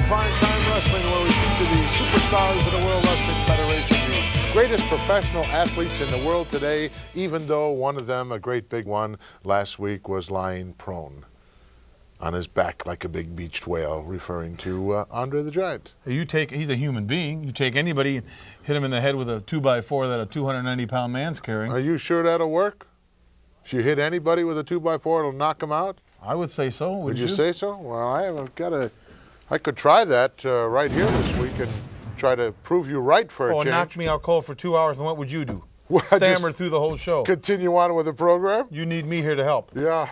Primetime Wrestling, where we feature the superstars of the World Wrestling Federation, the greatest professional athletes in the world today, even though one of them, a great big one, last week was lying prone on his back like a big beached whale, referring to Andre the Giant. He's a human being. You take anybody and hit him in the head with a 2x4 that a 290-pound man's carrying. Are you sure that'll work? If you hit anybody with a 2x4, it'll knock them out? I would say so. Would you say so? Well, I could try that right here this week and try to prove you right for a change. Knock me out cold for 2 hours, and what would you do? Well, Stammer through the whole show. Continue on with the program? You need me here to help. Yeah.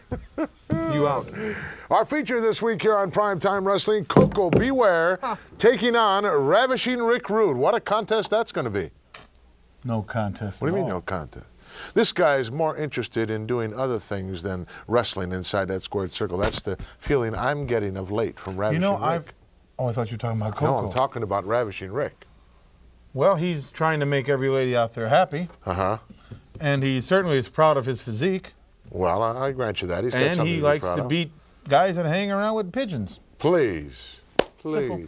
You out. Our feature this week here on Primetime Wrestling, Koko B. Ware taking on Ravishing Rick Rude. What a contest that's going to be. No contest. What do you mean no contest? This guy is more interested in doing other things than wrestling inside that squared circle. That's the feeling I'm getting of late from Ravishing Rick. I thought you were talking about Koko. No, I'm talking about Ravishing Rick. Well, he's trying to make every lady out there happy. Uh-huh. And he certainly is proud of his physique. Well, I grant you that. He's got and something he to likes to beat guys that hang around with pigeons. Please. Simple.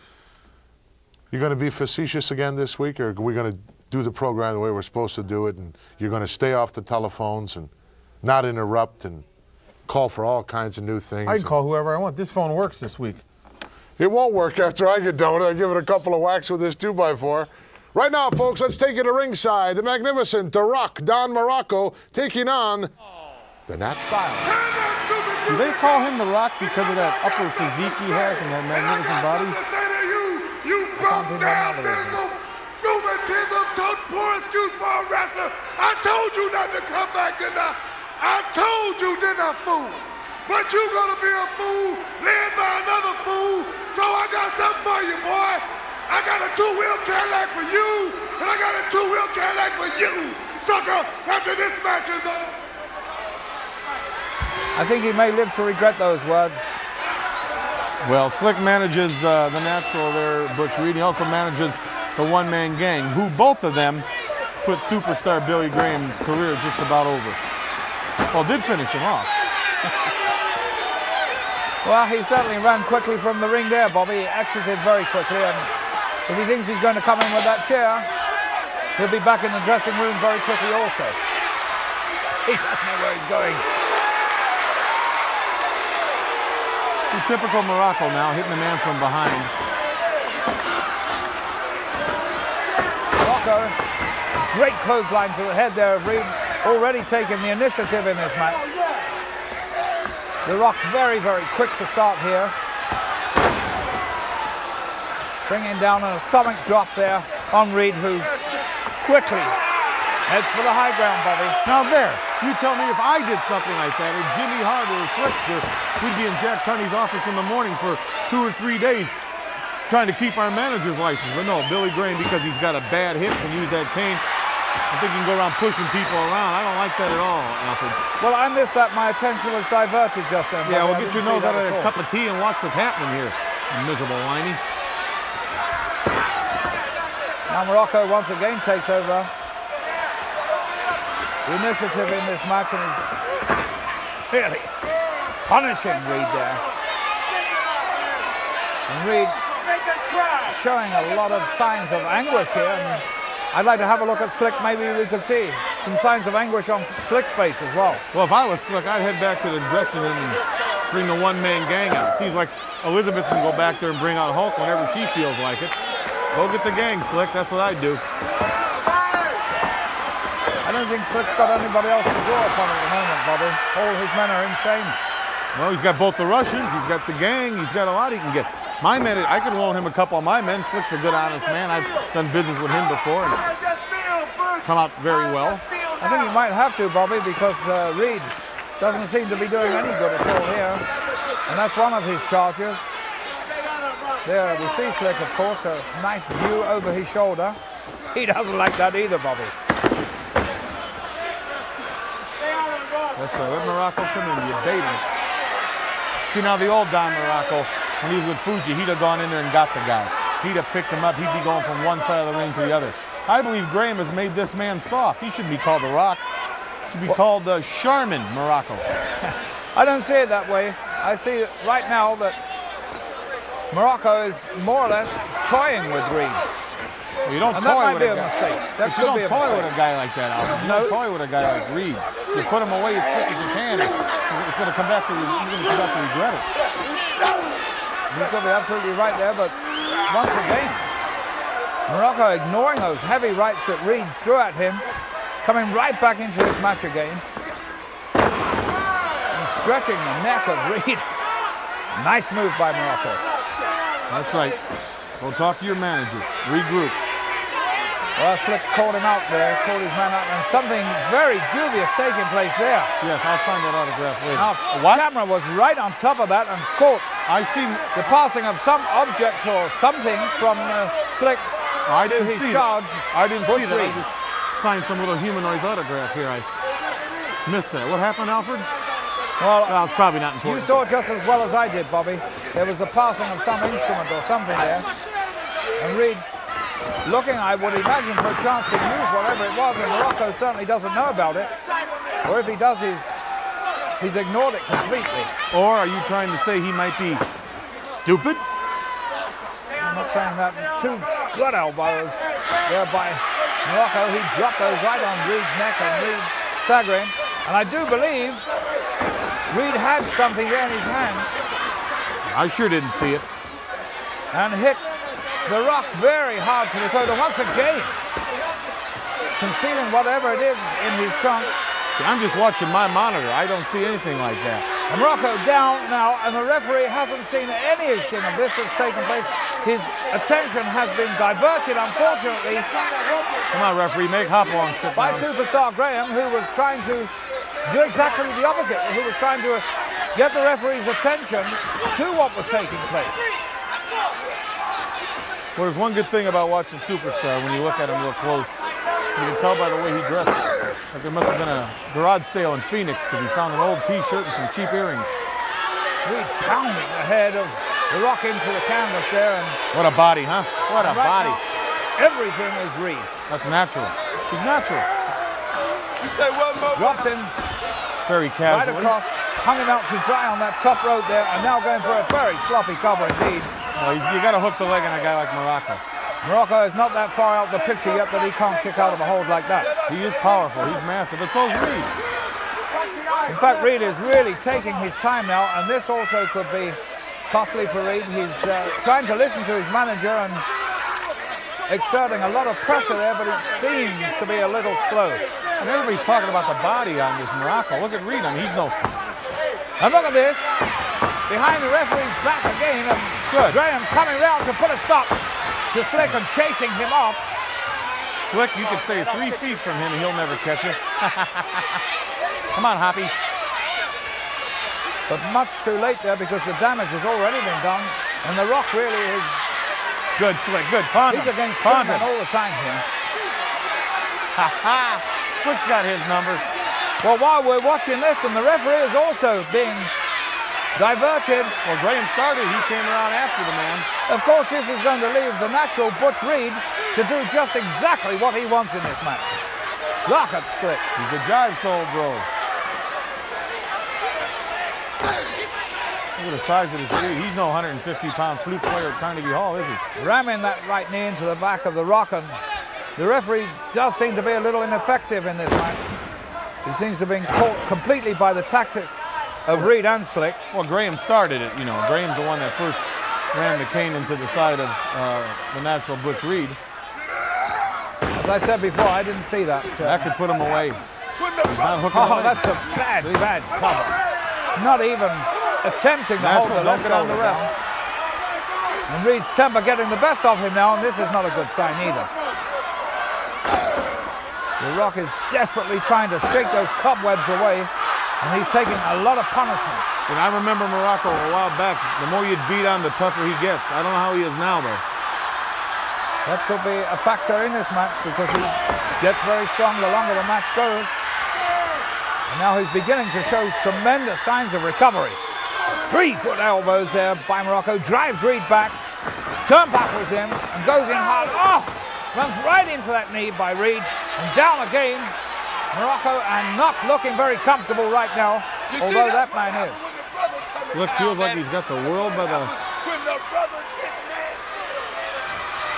You're going to be facetious again this week, or are we going to do the program the way we're supposed to do it, and you're going to stay off the telephones and not interrupt and call for all kinds of new things? I can call whoever I want. This phone works this week. It won't work after I get done with it. I give it a couple of whacks with this 2x4. Right now, folks, let's take it to ringside. The magnificent The Rock, Don Muraco, taking on the Nat Style. Do they call him The Rock because of that upper physique he has and that magnificent body? You broke down this rheumatism, toting poor excuse for a wrestler. I told you not to come back, didn't I? I told you, didn't I, fool? But you gonna be a fool, led by another fool. So I got something for you, boy. I got a two-wheel Cadillac for you, and I got a two-wheel Cadillac for you, sucker, after this match is over. I think he may live to regret those words. Well, Slick manages the Natural there, Butch Reed. He also manages the one-man gang, who both of them put superstar Billy Graham's career just about over. Well, did finish him off. Well, he certainly ran quickly from the ring there, Bobby. He exited very quickly, and if he thinks he's going to come in with that chair, he'll be back in the dressing room very quickly also. He doesn't know where he's going. The typical Muraco now, hitting the man from behind. Muraco, great clothesline to the head there of Reed, already taking the initiative in this match. The Rock very, very quick to start here. Bringing down an atomic drop there on Reed, who quickly heads for the high ground, Bobby. Now there, you tell me if I did something like that, or Jimmy Hart or Slickster, we'd be in Jack Tunney's office in the morning for 2 or 3 days trying to keep our manager's license. But no, Billy Graham, because he's got a bad hip and use that cane, I think he can go around pushing people around. I don't like that at all, Alfred. Well, I missed that. My attention was diverted just then. Yeah, well, get your nose out of a cup of tea and watch what's happening here, miserable whiny. Now Muraco once again takes over the initiative in this match and is really punishing Reed there. And Reed showing a lot of signs of anguish here. And I'd like to have a look at Slick. Maybe we could see some signs of anguish on Slick's face as well. Well, if I was Slick, I'd head back to the dressing room and bring the one-man gang out. It seems like Elizabeth can go back there and bring out Hulk whenever she feels like it. Go get the gang, Slick. That's what I'd do. I don't think Slick's got anybody else to draw upon at the moment, Bobby. All his men are in shame. Well, he's got both the Russians, he's got the gang, he's got a lot he can get. My men, I could loan him a couple of my men. Slick's a good, honest man. I've done business with him before and come out very well. I think he might have to, Bobby, because Reed doesn't seem to be doing any good at all here. And that's one of his charges. There we see Slick, of course, a nice view over his shoulder. He doesn't like that either, Bobby. That's right, let Muraco come in, you bait him. See, now the old Don Muraco, when he was with Fuji, he'd have gone in there and got the guy. He'd have picked him up, he'd be going from one side of the ring to the other. I believe Graham has made this man soft. He shouldn't be called The Rock. He should be called Charmin Muraco. I don't see it that way. I see right now that Morocco is more or less toying with Reed. You don't And that toy might with be a a guy. mistake. But That you could don't be a toy mistake. with a guy like that, Alvin. You No. don't toy with a guy like Reed. You put him away as quick as you can. It's going to come back to you. You're going to come back to regret it. You could be absolutely right there, but once again, Morocco ignoring those heavy rights that Reed threw at him, coming right back into this match again, and stretching the neck of Reed. Nice move by Morocco. That's right. Go talk to your manager. Regroup. Well, Slick called him out there, called his man out, and something very dubious taking place there. Yes, I'll find that autograph later. Now, What? camera was right on top of that and caught I see. the passing of some object or something from Slick I to didn't his see charge. that. I didn't see Butch that. I Reed. just signed some little humanoid's autograph here. I missed that. What happened, Alfred? Well, Well, it's probably not you important. saw just as well as I did, Bobby. There was the passing of some instrument or something there. And Reed looking, I would imagine, for a chance to use whatever it was, and Morocco certainly doesn't know about it. Or if he does, he's ignored it completely. Or are you trying to say he might be stupid? I'm not saying that. Two good elbows there by Morocco. He dropped those right on Reed's neck and Reed staggering. And I do believe Reed had something there in his hand I sure didn't see it. and hit the Rock very hard to the throat. And once again, concealing whatever it is in his trunks. I'm just watching my monitor. I don't see anything like that. And Morocco down now, and the referee hasn't seen anything of this that's taken place. His attention has been diverted, unfortunately, Come on, referee, make Hopalong sit by down. superstar Graham, who was trying to do exactly the opposite, who was trying to get the referee's attention to what was taking place. Well, there's one good thing about watching Superstar when you look at him real close. You can tell by the way he dressed. Like there must have been a garage sale in Phoenix because he found an old T-shirt and some cheap earrings. Reed pounding the head of the Rock into the canvas there, and What a body, huh? What a right body. now, everything is Reed. That's natural. He's natural. You say what, Mo? Drops him Very right casually. across, hung him out to dry on that top rope there, and now going for a very sloppy cover indeed. Well, you got to hook the leg on a guy like Morocco. Morocco is not that far out the picture yet that he can't kick out of a hold like that. He is powerful. He's massive. But so's Reed. In fact, Reed is really taking his time now, and this also could be costly for Reed. He's trying to listen to his manager and exerting a lot of pressure there, but it seems to be a little slow. And everybody's talking about the body on this Morocco. Look at Reed. I mean, he's no... And look at this, behind the referee's back again, and Good. Graham coming round to put a stop to Slick and chasing him off. Slick, you could stay 3 feet from him and he'll never catch you. Come on, Hoppy. But much too late there because the damage has already been done, and the Rock really is, Good, Slick. Good. Pond he's him. against Pond two men him. all the time here. Ha ha. Slick's got his number. Well, while we're watching this, and the referee is also being diverted, Well, Graham started. He came around after the man. of course this is going to leave the natural Butch Reed to do just exactly what he wants in this match. Look at Slick. He's a jive soul, bro. Look at the size of his Reed. He's no 150-pound flute player at Carnegie Hall, is he? Ramming that right knee into the back of the Rock, and the referee does seem to be a little ineffective in this match. He seems to have been caught completely by the tactics of Reed and Slick. Well, Graham started it. You know, Graham's the one that first ran the cane into the side of the natural Butch Reed. As I said before, I didn't see that. That could put him away. He's not hooking Oh, away. that's a bad, bad cover. Not even attempting to hold the Natural, left don't get on the shoulder ref. down. And Reed's temper getting the best of him now, and this is not a good sign either. The Rock is desperately trying to shake those cobwebs away, and he's taking a lot of punishment. And I remember Morocco a while back. The more you beat on, the tougher he gets. I don't know how he is now, though. That could be a factor in this match because he gets very strong the longer the match goes. And now he's beginning to show tremendous signs of recovery. 3 good elbows there by Morocco, drives Reed back, turnbuckles in and goes in hard. Oh! Runs right into that knee by Reed and down again. Morocco, and not looking very comfortable right now, although that man is. Slick feels like he's got the world by the... When the brothers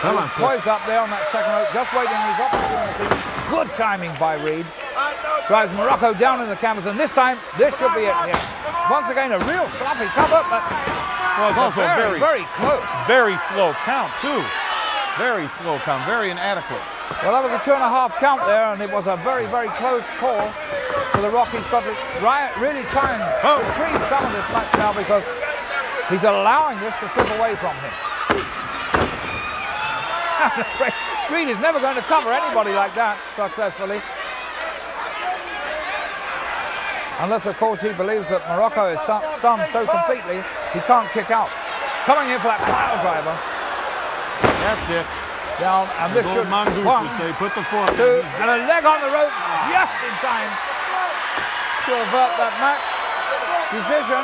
Come on, poised up there on that second rope, just waiting his opportunity. Good timing by Reed. Drives Muraco down in the canvas, and this time, this should be it here. Once again, a real sloppy cover, but well, it's also very close. Very slow count, too. Very slow count, very inadequate. Well, that was a 2.5 count there, and it was a very close call for the Rockies. Got to really try and retrieve some of this match now because he's allowing this to slip away from him. I'm afraid Reed is never going to cover anybody like that successfully. Unless, of course, he believes that Muraco is stunned so completely he can't kick out. Coming in for that pile driver. That's it. Down, and this should Mongoose one, would say, put the fork two, in. and a leg on the ropes just in time to avert that match decision.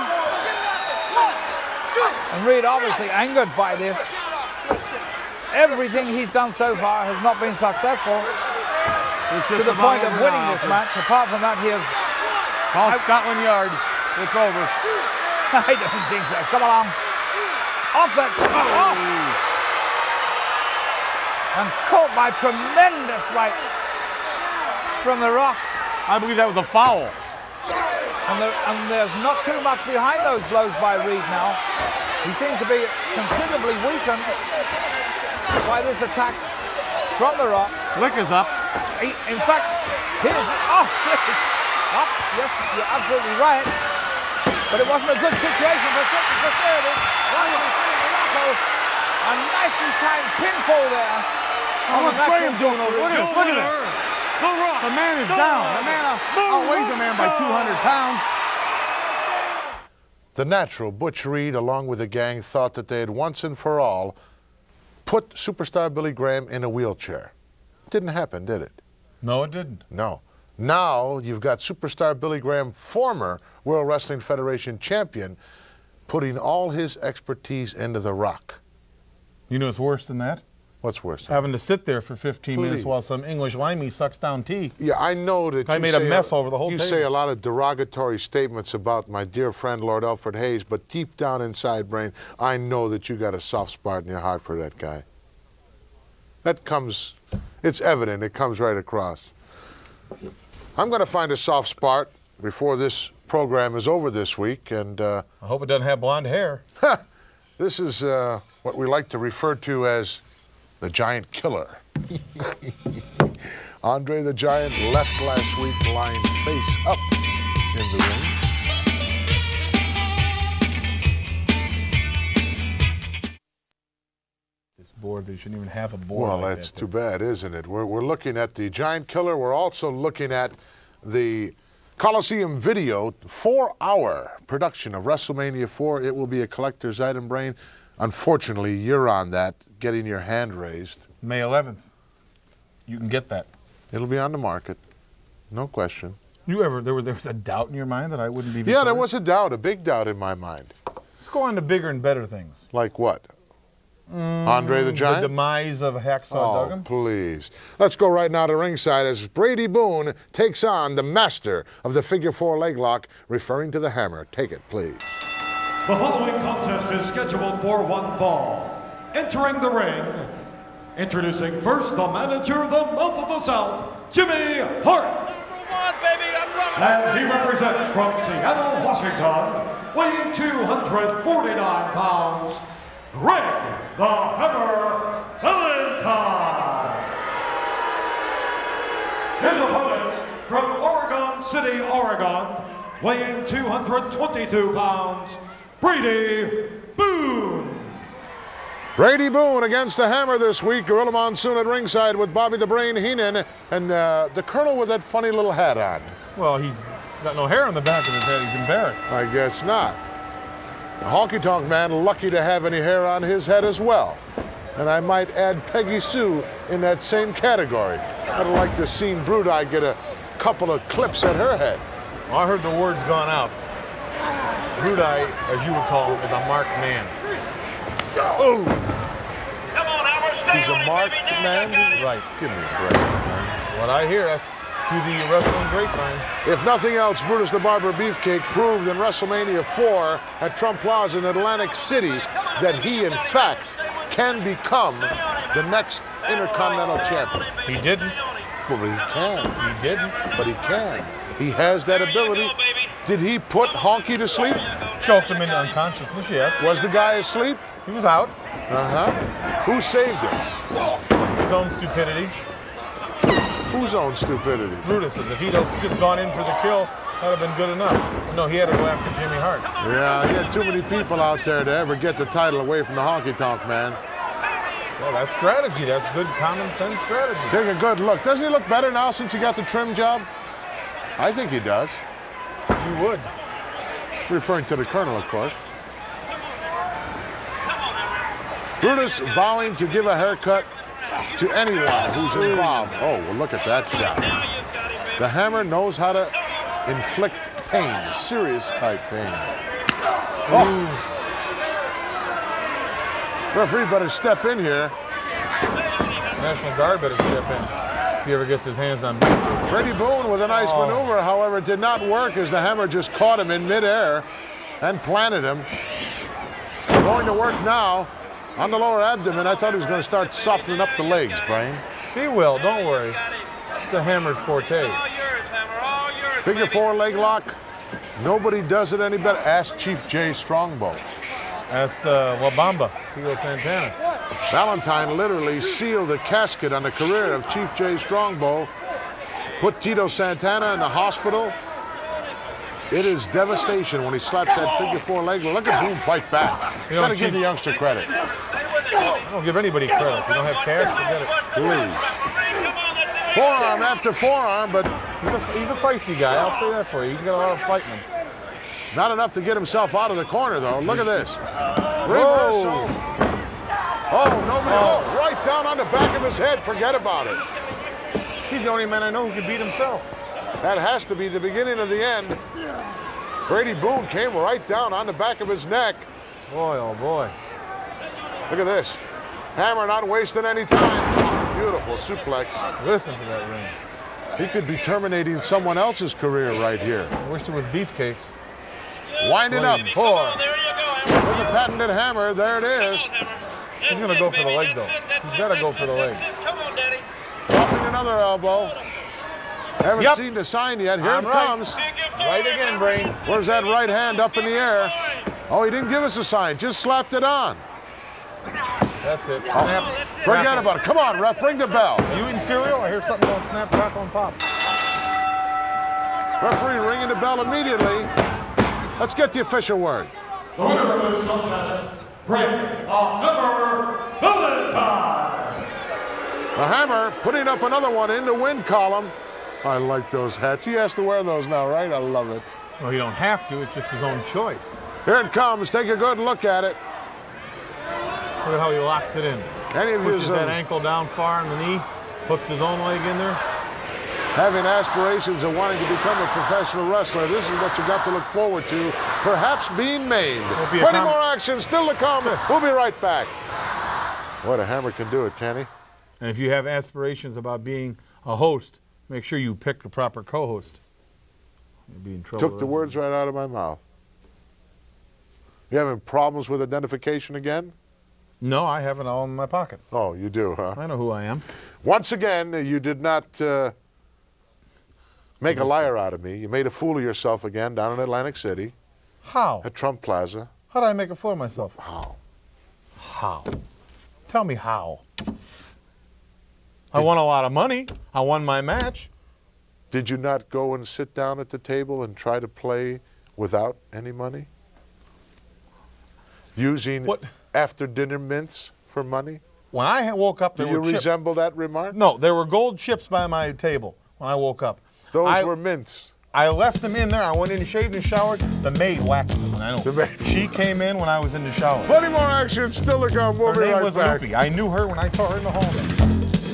And Reed obviously angered by this. Everything he's done so far has not been successful to the point of winning this match. Apart from that, he has... Call Scotland Yard. It's over. I don't think so. Come along. Off that. Off. And caught by tremendous right from the Rock. I believe that was a foul. And there's not too much behind those blows by Reed now. He seems to be considerably weakened by this attack from the Rock. Slick is up. In fact, here's... Oh, Slick is up. Yes, you're absolutely right. But it wasn't a good situation for Slick. Because there it is. A nicely timed pinfall there. Oh, what's Graham doing over? Look at it. The man is down. The man outweighs a man by 200 pounds. The Natural, Butch Reed, along with the gang, thought that they had once and for all put superstar Billy Graham in a wheelchair. It didn't happen, did it? No, it didn't. No. Now you've got superstar Billy Graham, former World Wrestling Federation champion, putting all his expertise into the Rock. You know what's worse than that? What's worse? Having to sit there for 15 minutes while some English limey sucks down tea. Yeah, I know that I made a mess over the whole table. table. You say a lot of derogatory statements about my dear friend Lord Alfred Hayes, but deep down inside, Brain, I know that you got a soft spot in your heart for that guy. That comes, it's evident, it comes right across. I'm going to find a soft spot before this program is over this week, and I hope it doesn't have blonde hair. This is what we like to refer to as the Giant Killer. Andre the Giant left last week lying face up in the ring. This board, they shouldn't even have a board. Well, like that's that too bad, isn't it? We're looking at the Giant Killer. We're also looking at the Coliseum Video 4-hour production of WrestleMania 4. It will be a collector's item, Brain. Unfortunately, you're on that, getting your hand raised. May 11th. You can get that. It'll be on the market, no question. There was a doubt in your mind that I wouldn't be victorious? Yeah, there was a doubt, a big doubt in my mind. Let's go on to bigger and better things. Like what? Andre the Giant? The demise of Hacksaw Duggan? Please. Let's go right now to ringside as Brady Boone takes on the master of the figure 4 leg lock, referring to the Hammer. Take it, please. The following contest is scheduled for one fall. Entering the ring, introducing first the manager, the mouth of the South, Jimmy Hart. And he represents from Seattle, Washington, weighing 249 pounds, Greg the Hammer Valentine. His opponent from Oregon City, Oregon, weighing 222 pounds, Brady Boone. Brady Boone against the Hammer this week. Gorilla Monsoon at ringside with Bobby the Brain Heenan and the Colonel with that funny little hat on. Well, he's got no hair on the back of his head. He's embarrassed. I guess not. The Honky Tonk Man, lucky to have any hair on his head as well. And I might add Peggy Sue in that same category. I'd like to see Brudeye get a couple of clips at her head. Well, I heard the word's gone out. Brudeye, as you would call him, is a marked man. Oh! He's a marked man? Right. Give me a break, man. What I hear, that's through the wrestling grapevine. If nothing else, Brutus the Barber Beefcake proved in WrestleMania 4 at Trump Plaza in Atlantic City that he, in fact, can become the next Intercontinental Champion? He didn't. But he can. He didn't. But he can. He has that ability. Did he put Honky to sleep? Choked him into unconsciousness, yes. Was the guy asleep? He was out. Uh-huh. Who saved him? His own stupidity. Whose own stupidity? Brutus's. If he'd have just gone in for the kill, that would have been good enough. No, he had to go after Jimmy Hart. Yeah, he had too many people out there to ever get the title away from the Honky Tonk Man. Well, that's strategy. That's good common sense strategy. Take a good look. Doesn't he look better now since he got the trim job? I think he does. You would. Referring to the Colonel, of course. Brutus vowing to give a haircut to anyone who's involved. Oh, well, look at that shot. The Hammer knows how to inflict pain, serious type pain. Oh. Referee better step in here. National Guard better step in if he ever gets his hands on Beef. Brady Boone with a nice maneuver, however, it did not work as the Hammer just caught him in midair and planted him. Going to work now on the lower abdomen. I thought he was going to start softening up the legs, Brain. He will, don't worry. It's the Hammer's forte. Figure 4 leg lock. Nobody does it any better. Ask Chief Jay Strongbow. That's Wabamba, Tito Santana. Valentine literally sealed the casket on the career of Chief Jay Strongbow. Put Tito Santana in the hospital. It is devastation when he slaps that figure 4 leg. Look at Boone fight back. You gotta give the youngster credit. I don't give anybody credit. If you don't have cash, forget it. Please. Forearm after forearm, but he's a feisty guy. I'll say that for you. He's got a lot of fighting. Not enough to get himself out of the corner, though. Look at this. Reversal. Oh, nobody. Oh, right down on the back of his head. Forget about it. He's the only man I know who can beat himself. That has to be the beginning of the end. Brady Boone came right down on the back of his neck. Boy, oh boy. Look at this. Hammer not wasting any time. Beautiful suplex. Listen to that ring. He could be terminating someone else's career right here. I wish there was beefcakes. Winding up. 4. With the patented hammer, there it is. He's going to go for the leg, though. He's got to go for the leg. Dropping another elbow. Haven't seen the sign yet. Here it comes. Right again, Brain. Where's that right hand up in the air? Oh, he didn't give us a sign. Just slapped it on. That's it. Snap. Forget about it. Come on, ref. Ring the bell. You eating cereal? I hear something going snap, crackle, and pop. Referee ringing the bell immediately. Let's get the official word. The winner of this contest, Greg Hammer Valentine. The Hammer putting up another one in the win column. I like those hats. He has to wear those now, right? I love it. Well, you don't have to. It's just his own choice. Here it comes. Take a good look at it. Look at how he locks it in. Any of Pushes that ankle down far on the knee, hooks his own leg in there. Having aspirations of wanting to become a professional wrestler, this is what you got to look forward to, perhaps being maimed. Plenty more action still to come. We'll be right back. What a Hammer can do it, can he? And if you have aspirations about being a host, make sure you pick the proper co-host. You'll be in trouble. Took the words right out of my mouth. You having problems with identification again? No, I have it all in my pocket. Oh, you do, huh? I know who I am. Once again, you did not make a liar out of me. You made a fool of yourself again down in Atlantic City. How? At Trump Plaza. How did I make a fool of myself? How? How? Tell me how. I won a lot of money. I won my match. Did you not go and sit down at the table and try to play without any money? Using after-dinner mints for money? When I woke up, there were chips. Do you resemble that remark? No, there were gold chips by my table when I woke up. Those were mints. I left them in there. I went in, shaved, and showered. The maid waxed them. I know. She came in when I was in the shower. Plenty more action still to come. We'll her name right was back. Loopy. I knew her when I saw her in the hallway.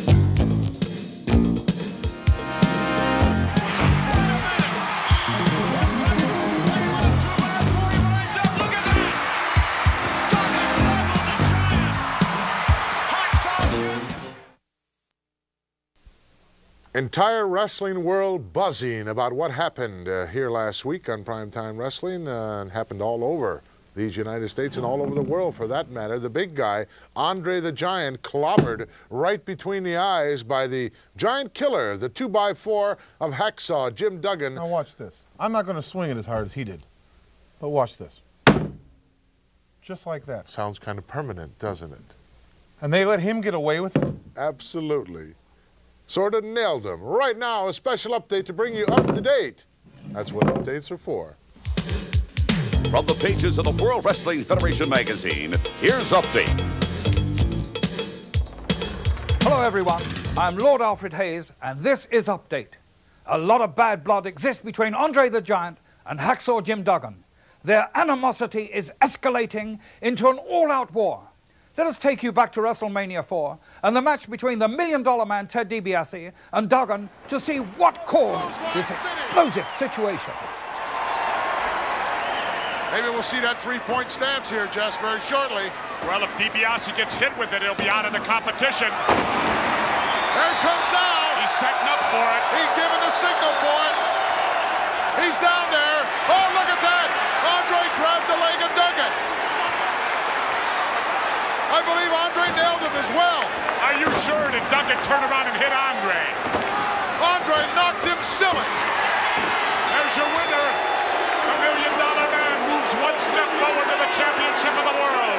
Entire wrestling world buzzing about what happened here last week on Primetime Wrestling and happened all over these United States and all over the world for that matter. The big guy, Andre the Giant, clobbered right between the eyes by the Giant Killer, the 2x4 of Hacksaw, Jim Duggan. Now watch this. I'm not going to swing it as hard as he did, but watch this. Just like that. Sounds kind of permanent, doesn't it? And they let him get away with it? Absolutely. Sort of nailed him. Right now, a special update to bring you up to date. That's what updates are for. From the pages of the World Wrestling Federation magazine, here's Update. Hello everyone, I'm Lord Alfred Hayes, and this is Update. A lot of bad blood exists between Andre the Giant and Hacksaw Jim Duggan. Their animosity is escalating into an all-out war. Let us take you back to WrestleMania 4 and the match between the $1 Million Man Ted DiBiase and Duggan to see what caused this explosive situation. Maybe we'll see that three-point stance here, Jess, very shortly. Well, if DiBiase gets hit with it, he'll be out of the competition. There it comes now. He's setting up for it. He's giving the signal for it. He's down there. Oh, look at that. Andre grabbed the leg of Duggan. I believe Andre nailed him as well. Are you sure that Duggan turned around and hit Andre? Andre knocked him silly. There's your winner. The $1 Million Man moves one step forward to the championship of the world.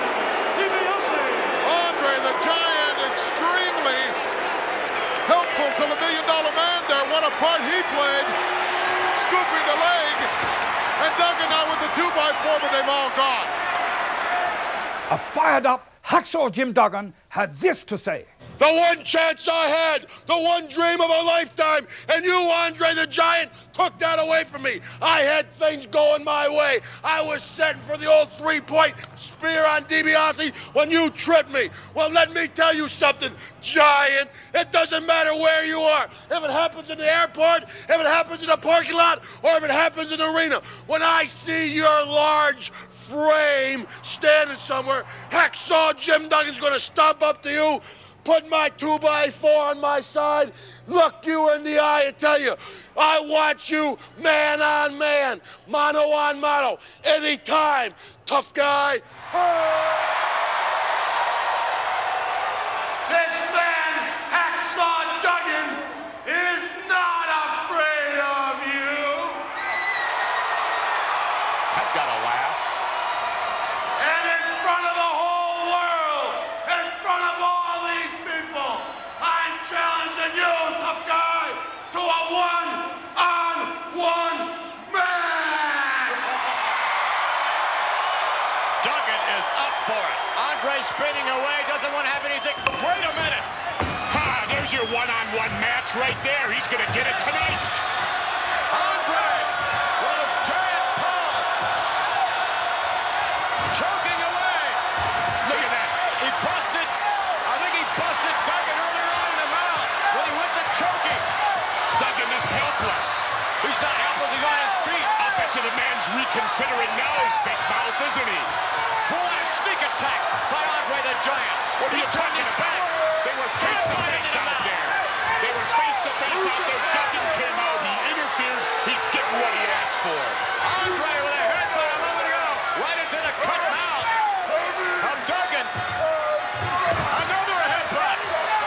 Andre the Giant extremely helpful to the $1 Million Man there. What a part he played. Scooping the leg. And Duggan now with the 2x4, but they've all gone. A fired-up Hacksaw Jim Duggan had this to say. The one chance I had, the one dream of a lifetime, and you, Andre the Giant, took that away from me. I had things going my way. I was setting for the old three-point spear on DiBiase when you tripped me. Well, let me tell you something, Giant. It doesn't matter where you are. If it happens in the airport, if it happens in a parking lot, or if it happens in the arena, when I see your large frame standing somewhere, Hacksaw Jim Duggan's going to stomp up to you, put my 2x4 on my side, look you in the eye and tell you, I want you man on man, mano on mano, anytime, tough guy. This man, Hacksaw Duggan, is not afraid of you. I've got to laugh. And in front of the whole world, in front of all these people, I'm challenging you, tough guy, to a one-on-one match! Duggan is up for it. Andre spinning away, doesn't want to have anything. Wait a minute. Ha, there's your one-on-one match right there. He's going to get it tonight. Andre with those giant paws. Choking away. Look at that. He busted. I think he busted Duggan earlier on in the mouth when he went to choking. Duggan is helpless. He's not helpless. He's on his feet. I'll bet you the man's reconsidering now his big mouth, isn't he? What a sneak attack by Andre the Giant. What are you talking about? They were face to face out there. They were face to face out there. Duggan came out. He interfered. He's getting what he asked for. Andre with a headbutt a moment ago. Right into the cut mouth of Duggan. Another headbutt.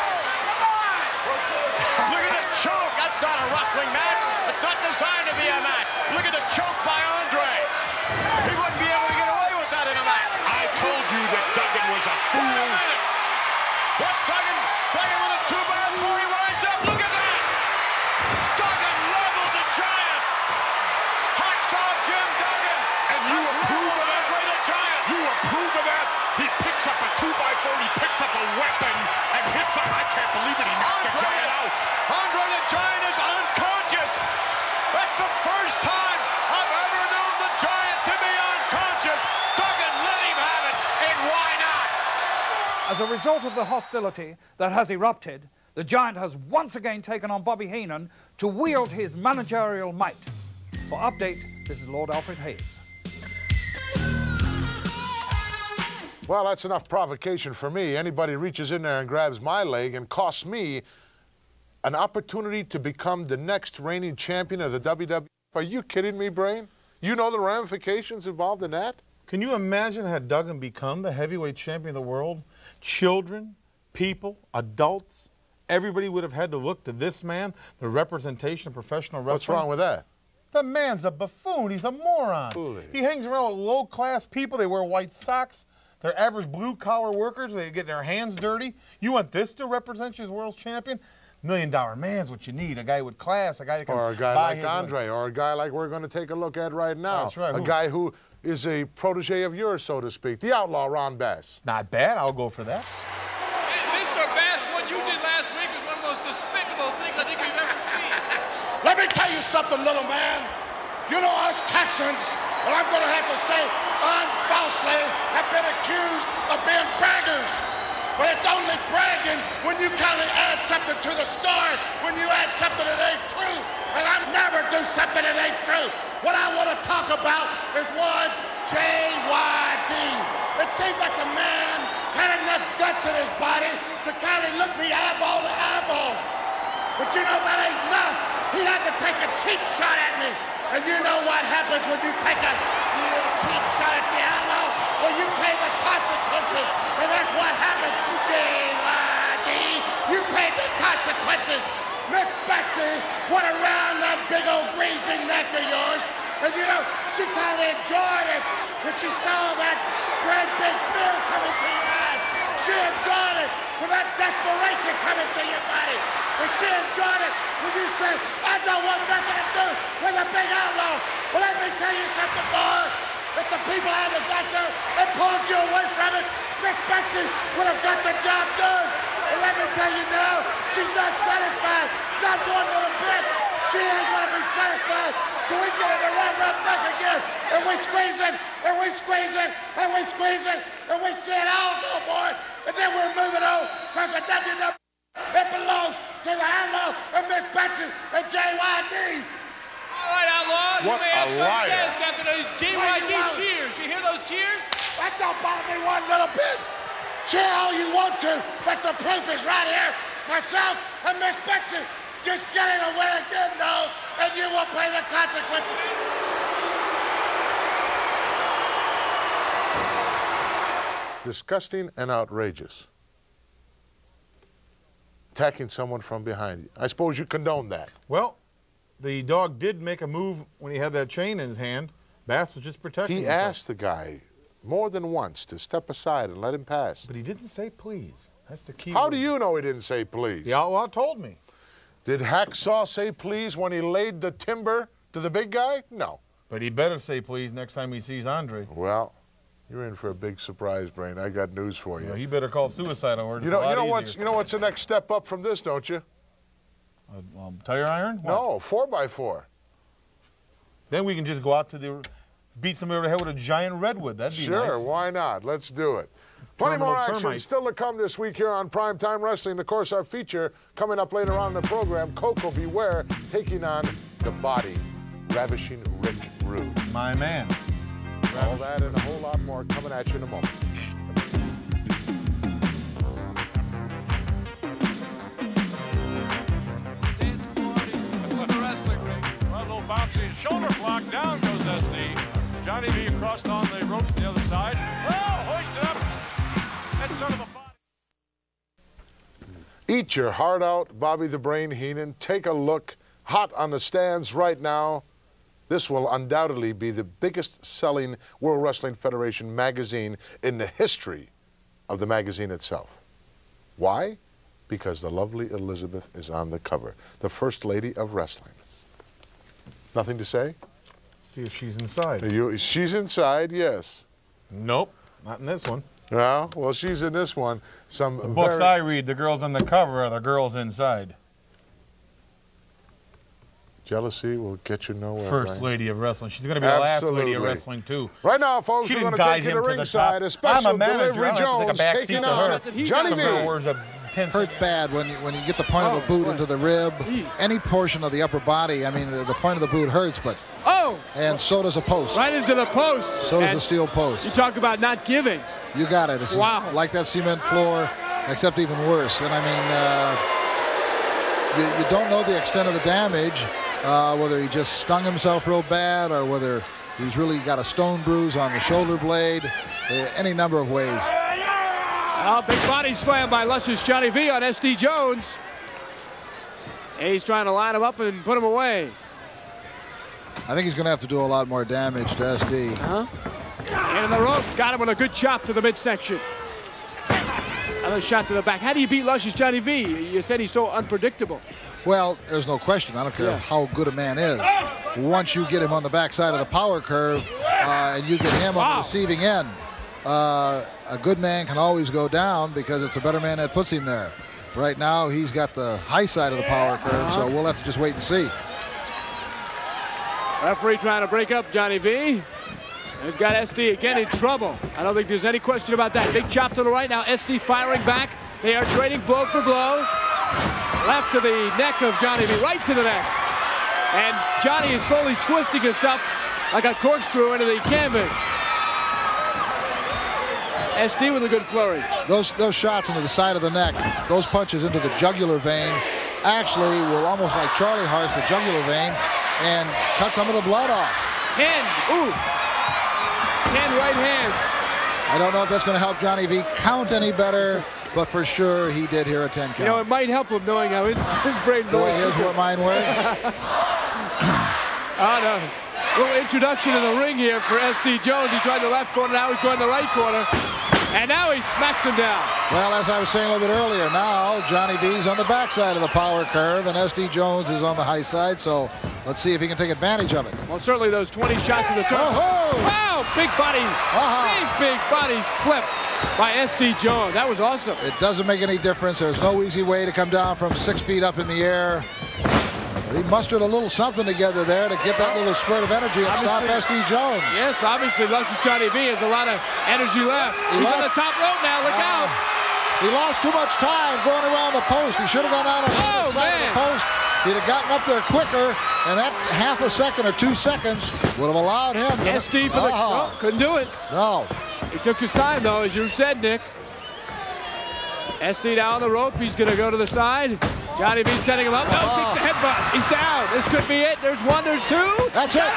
Look at the choke. That's not a wrestling match. It's not designed to be a match. Look at the choke by Andre. He wouldn't be able to get away with that in a match. I told you that Duggan was a fool. What's Duggan? Duggan with a 2x4. He winds up. Look at that. Duggan leveled the Giant. Hacksaw Jim Duggan. And you approve of that? Andre the Giant. You approve of that? He picks up a 2x4. He picks up a weapon and hits him. I can't believe it. He knocked the Giant out. Andre the Giant is unconscious. That's the first time I've ever known the Giant to be unconscious. Duggan let him have it, and why not? As a result of the hostility that has erupted, the Giant has once again taken on Bobby Heenan to wield his managerial might. For Update, this is Lord Alfred Hayes. Well, that's enough provocation for me. Anybody reaches in there and grabs my leg and costs me an opportunity to become the next reigning champion of the WWE. Are you kidding me, Brain? You know the ramifications involved in that? Can you imagine had Duggan become the heavyweight champion of the world? Children, people, adults, everybody would have had to look to this man, the representation of professional wrestling. What's wrong with that? The man's a buffoon. He's a moron. Bully. He hangs around with low-class people. They wear white socks. They're average blue-collar workers. They get their hands dirty. You want this to represent you as world champion? $1 Million Man's what you need. A guy with class, a guy that can Or a guy buy like Andre, or a guy like we're going to take a look at right now. That's right. A guy who is a protege of yours, so to speak. The outlaw, Ron Bass. Not bad. I'll go for that. Mr. Bass, what you did last week was one of the most despicable things I think we've ever seen. Let me tell you something, little man. You know, us Texans, and I'm going to have to say unfalsely, have been accused of being braggers. But it's only bragging when you kind of add something to the story, when you add something that ain't true. And I never do something that ain't true. What I want to talk about is one JYD. It seemed like the man had enough guts in his body to kind of look me eyeball to eyeball. But you know, that ain't enough. He had to take a cheap shot at me. And you know what happens when you take a real cheap shot at the outlaw? Well, you pay the consequences. And that's what happened, JYD. You paid the consequences. Miss Betsy went around that big old greasy neck of yours. And you know, she kind of enjoyed it when she saw that great big fear coming to your eyes. She enjoyed it with that desperation coming to your body. And she enjoyed it when you said, I don't want nothing to do with a big outlaw. But let me tell you something, boy. If the people hadn't got there and pulled you away from it, Miss Betsy would have got the job done. And let me tell you now, she's not satisfied. Not one little bit. She ain't gonna be satisfied till we get in the rough neck again. And we squeeze it, and we squeeze it, and we squeeze it, and we see it all go, boy. And then we're moving on, because the WWE, it belongs to the outlaw and Miss Betsy and JYD. All right, outlaw. What you may have a some liar. desk after those JYD cheers. You hear those cheers? That don't bother me one little bit. Cheer all you want to, but the proof is right here. Myself and Miss Betsy just get it away again, though, and you will pay the consequences. Disgusting and outrageous. Attacking someone from behind you. I suppose you condone that. Well, the dog did make a move when he had that chain in his hand. Bass was just protecting He himself. asked the guy more than once to step aside and let him pass. But he didn't say please. That's the key How word. do you know he didn't say please? The outlaw told me. Did Hacksaw say please when he laid the timber to the big guy? No. But he better say please next time he sees Andre. Well, you're in for a big surprise, Brain. I got news for you. You know, he better call suicide over. You know what's the next step up from this, don't you? Tire iron? What? No, 4x4. Then we can just go out to the, beat somebody over the head with a giant redwood. That'd be Sure, nice. why not? Let's do it. Plenty more Terminal action termites. still to come this week here on Primetime Wrestling. Of course, our feature coming up later on in the program, Coco Beware taking on the body ravishing Rick Rude. My man. All that and a whole lot more coming at you in a moment. Bouncy shoulder block, down goes SD. Johnny V crossed on the ropes to the other side. Oh, hoisted up. That's sort of a body. Eat your heart out, Bobby the Brain Heenan. Take a look. Hot on the stands right now. This will undoubtedly be the biggest selling World Wrestling Federation magazine in the history of the magazine itself. Why? Because the lovely Elizabeth is on the cover, the First Lady of Wrestling. Nothing to say? See if she's inside. She's inside, yes. Nope, not in this one. No? Well, she's in this one. The books I read, the girls on the cover are the girls inside. Jealousy will get you nowhere. First right? Lady of Wrestling. She's going to be the last lady of Absolutely. wrestling, too. Right now, folks, She we're didn't going to guide take you him to to the ringside. top. A special I'm a manager. Delivery I don't have Jones to take a back taking seat to on her. Johnny V. Hurts bad when you get the point of a boot into the rib. Any portion of the upper body, I mean, the point of the boot hurts, but and so does a post. Right into the post. So does the steel post. You talk about not giving. You got it. It's like that cement floor, except even worse. And I mean, you don't know the extent of the damage, whether he just stung himself real bad or whether He's really got a stone bruise on the shoulder blade. Any number of ways. Oh, big body slam by luscious Johnny V on SD Jones. He's trying to line him up and put him away. I think he's going to have to do a lot more damage to SD. And in the ropes, got him with a good chop to the midsection. Another shot to the back. How do you beat luscious Johnny V? You said he's so unpredictable. Well, there's no question. I don't care how good a man is. Once you get him on the backside of the power curve and you get him on the receiving end, a good man can always go down because it's a better man that puts him there. Right now, he's got the high side of the power curve, so we'll have to just wait and see. Referee trying to break up Johnny V. He's got SD again in trouble. I don't think there's any question about that. Big chop to the right now. SD firing back. They are trading blow for blow. Left to the neck of Johnny V, right to the neck. And Johnny is slowly twisting himself like a corkscrew into the canvas. SD with a good flurry. Those shots into the side of the neck, those punches into the jugular vein, actually will almost like Charlie Horse the jugular vein and cut some of the blood off. 10, ooh, 10 right hands. I don't know if that's going to help Johnny V count any better, but for sure he did hear a 10 count. You know, it might help him knowing how his brain's the way his what mine works. No. Little introduction to the ring here for SD Jones. He tried the left corner, now he's going the right corner. And now he smacks him down. Well, as I was saying a little bit earlier, now Johnny V's on the backside of the power curve and SD Jones is on the high side, so let's see if he can take advantage of it. Well, certainly those 20 shots in the turn. Wow, big body, big body flip by SD Jones. That was awesome. It doesn't make any difference. There's no easy way to come down from 6 feet up in the air. But he mustered a little something together there to get that little spurt of energy and stop SD Jones. Yes, obviously, luscious Johnny V has a lot of energy left. He's on the top rope now. Look out. He lost too much time going around the post. He should have gone out on the other side of the post. He'd have gotten up there quicker, and that half a second or 2 seconds would have allowed him to... SD for the... Oh, couldn't do it. No. He took his time, though, as you said, Nick. SD down the rope. He's going to go to the side. Johnny V setting him up. No, takes the headbutt. He's down. This could be it. There's one, there's two. That's it.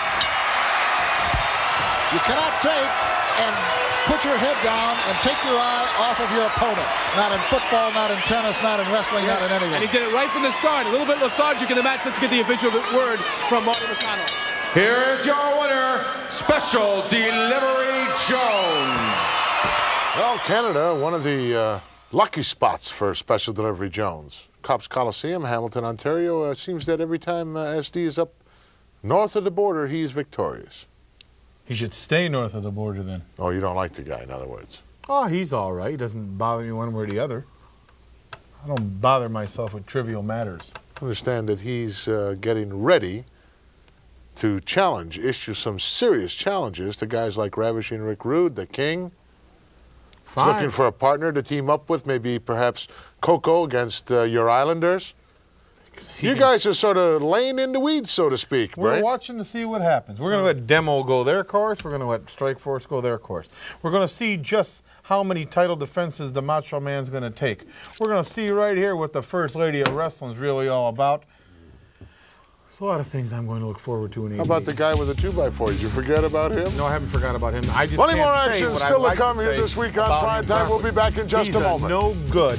You cannot take and put your head down and take your eye off of your opponent. Not in football, not in tennis, not in wrestling, not in anything. And he did it right from the start. A little bit lethargic in the match. Let's get the official word from Marty McConnell. Here is your winner, Special Delivery Jones. Well, Canada, one of the lucky spots for Special Delivery Jones. Copps Coliseum, Hamilton, Ontario. Seems that every time SD is up north of the border, he's victorious. He should stay north of the border then. Oh, you don't like the guy, in other words? Oh, he's all right. He doesn't bother me one way or the other. I don't bother myself with trivial matters. I understand that he's getting ready to issue some serious challenges to guys like Ravishing Rick Rude, the King. He's looking for a partner to team up with, maybe perhaps Coco against your Islanders. You guys are sort of laying in the weeds, so to speak, We're right? watching to see what happens. We're going to let Demo go their course. We're going to let Strikeforce go their course. We're going to see just how many title defenses the Macho Man's going to take. We're going to see right here what the First Lady of Wrestling is really all about. There's a lot of things I'm going to look forward to in AEW. How about the guy with the 2x4? Did you forget about him? No, I haven't forgot about him. I just Plenty can't more say action what still I'd to come like here say this week on about Prime him Time. We'll be back in just a moment. No good.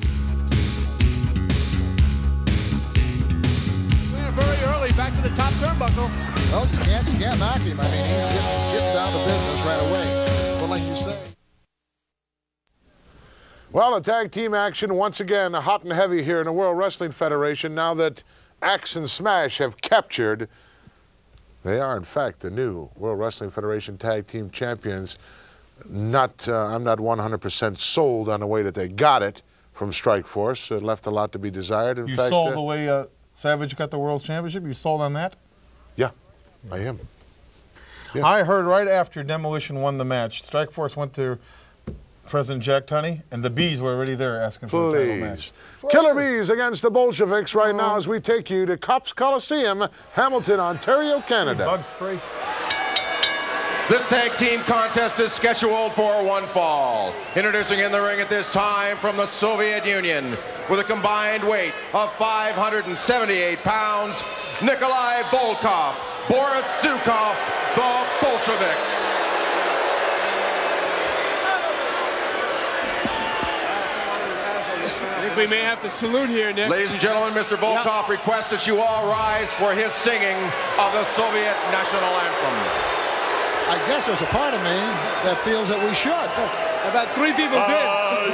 Very early, back to the top turnbuckle. Well, you can't knock him. I mean, he's getting down to business right away. But like you say. Well, a tag team action once again hot and heavy here in the World Wrestling Federation now that Axe and Smash have captured. They are, in fact, the new World Wrestling Federation Tag Team Champions. I'm not 100% sold on the way that they got it from Strikeforce. It left a lot to be desired. In You fact, sold the way Savage got the World Championship? You sold on that? Yeah, I am. Yeah. I heard right after Demolition won the match, Strikeforce went to President Jack Tunney, and the Bees were already there asking for the title match. Killer Bees against the Bolsheviks right now as we take you to Copps Coliseum, Hamilton, Ontario, Canada. Bug spray. This tag team contest is scheduled for one fall. Introducing in the ring at this time from the Soviet Union, with a combined weight of 578 pounds, Nikolai Volkov, Boris Zukov, the Bolsheviks. I think we may have to salute here, Nick. Ladies and gentlemen, Mr. Volkov requests that you all rise for his singing of the Soviet national anthem. I guess there's a part of me that feels that we should. About 3 people did.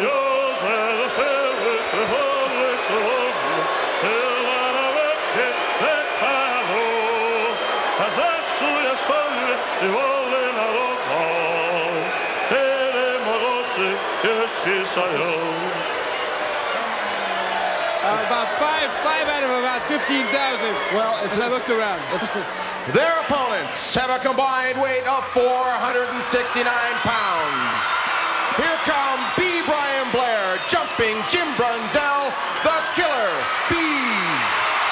About five out of about 15,000. Well, as I looked around. Their opponents have a combined weight of 469 pounds. Here come B. Brian Blair, jumping Jim Brunzell, the Killer Bees.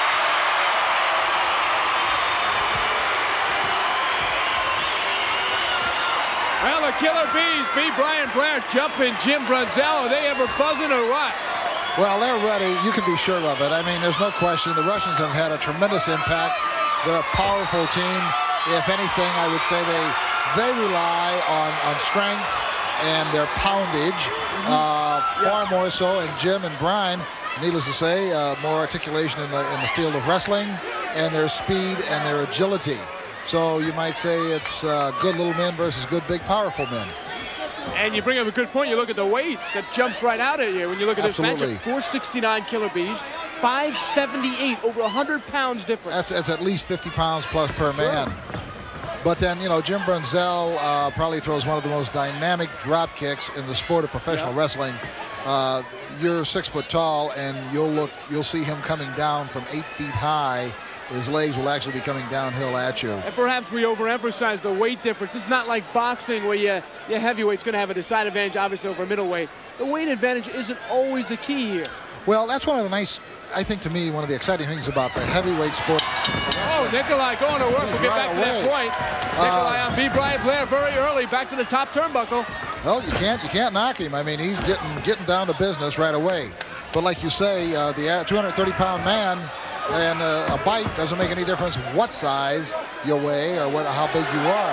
Well, the Killer Bees, B. Brian Blair jumping Jim Brunzell. Are they ever buzzing or what? Well, they're ready. You can be sure of it. I mean, there's no question. The Russians have had a tremendous impact. They're a powerful team. If anything, I would say they rely on strength and their poundage far more so. And Jim and Brian, needless to say, more articulation in the field of wrestling, and their speed and their agility. So you might say it's good little men versus good big powerful men. And you bring up a good point. You look at the weights. That jumps right out at you when you look at this matchup. 469 Killer Bees, 578, over 100 pounds difference. That's at least 50 pounds plus per man. But then, you know, Jim Brunzell probably throws one of the most dynamic drop kicks in the sport of professional wrestling. You're 6 foot tall, and you'll see him coming down from 8 feet high. His legs will actually be coming downhill at you. And perhaps we overemphasize the weight difference. It's not like boxing where your heavyweight's going to have a decided advantage, obviously, over middleweight. The weight advantage isn't always the key here. Well, that's one of the nice, I think to me, one of the exciting things about the heavyweight sport. Oh, Nikolai going to work. We'll get back to that point. Nikolai on B. Brian Blair very early, back to the top turnbuckle. Well, you can't knock him. I mean, he's getting down to business right away. But like you say, the 230-pound man, and a bite doesn't make any difference what size you weigh or how big you are.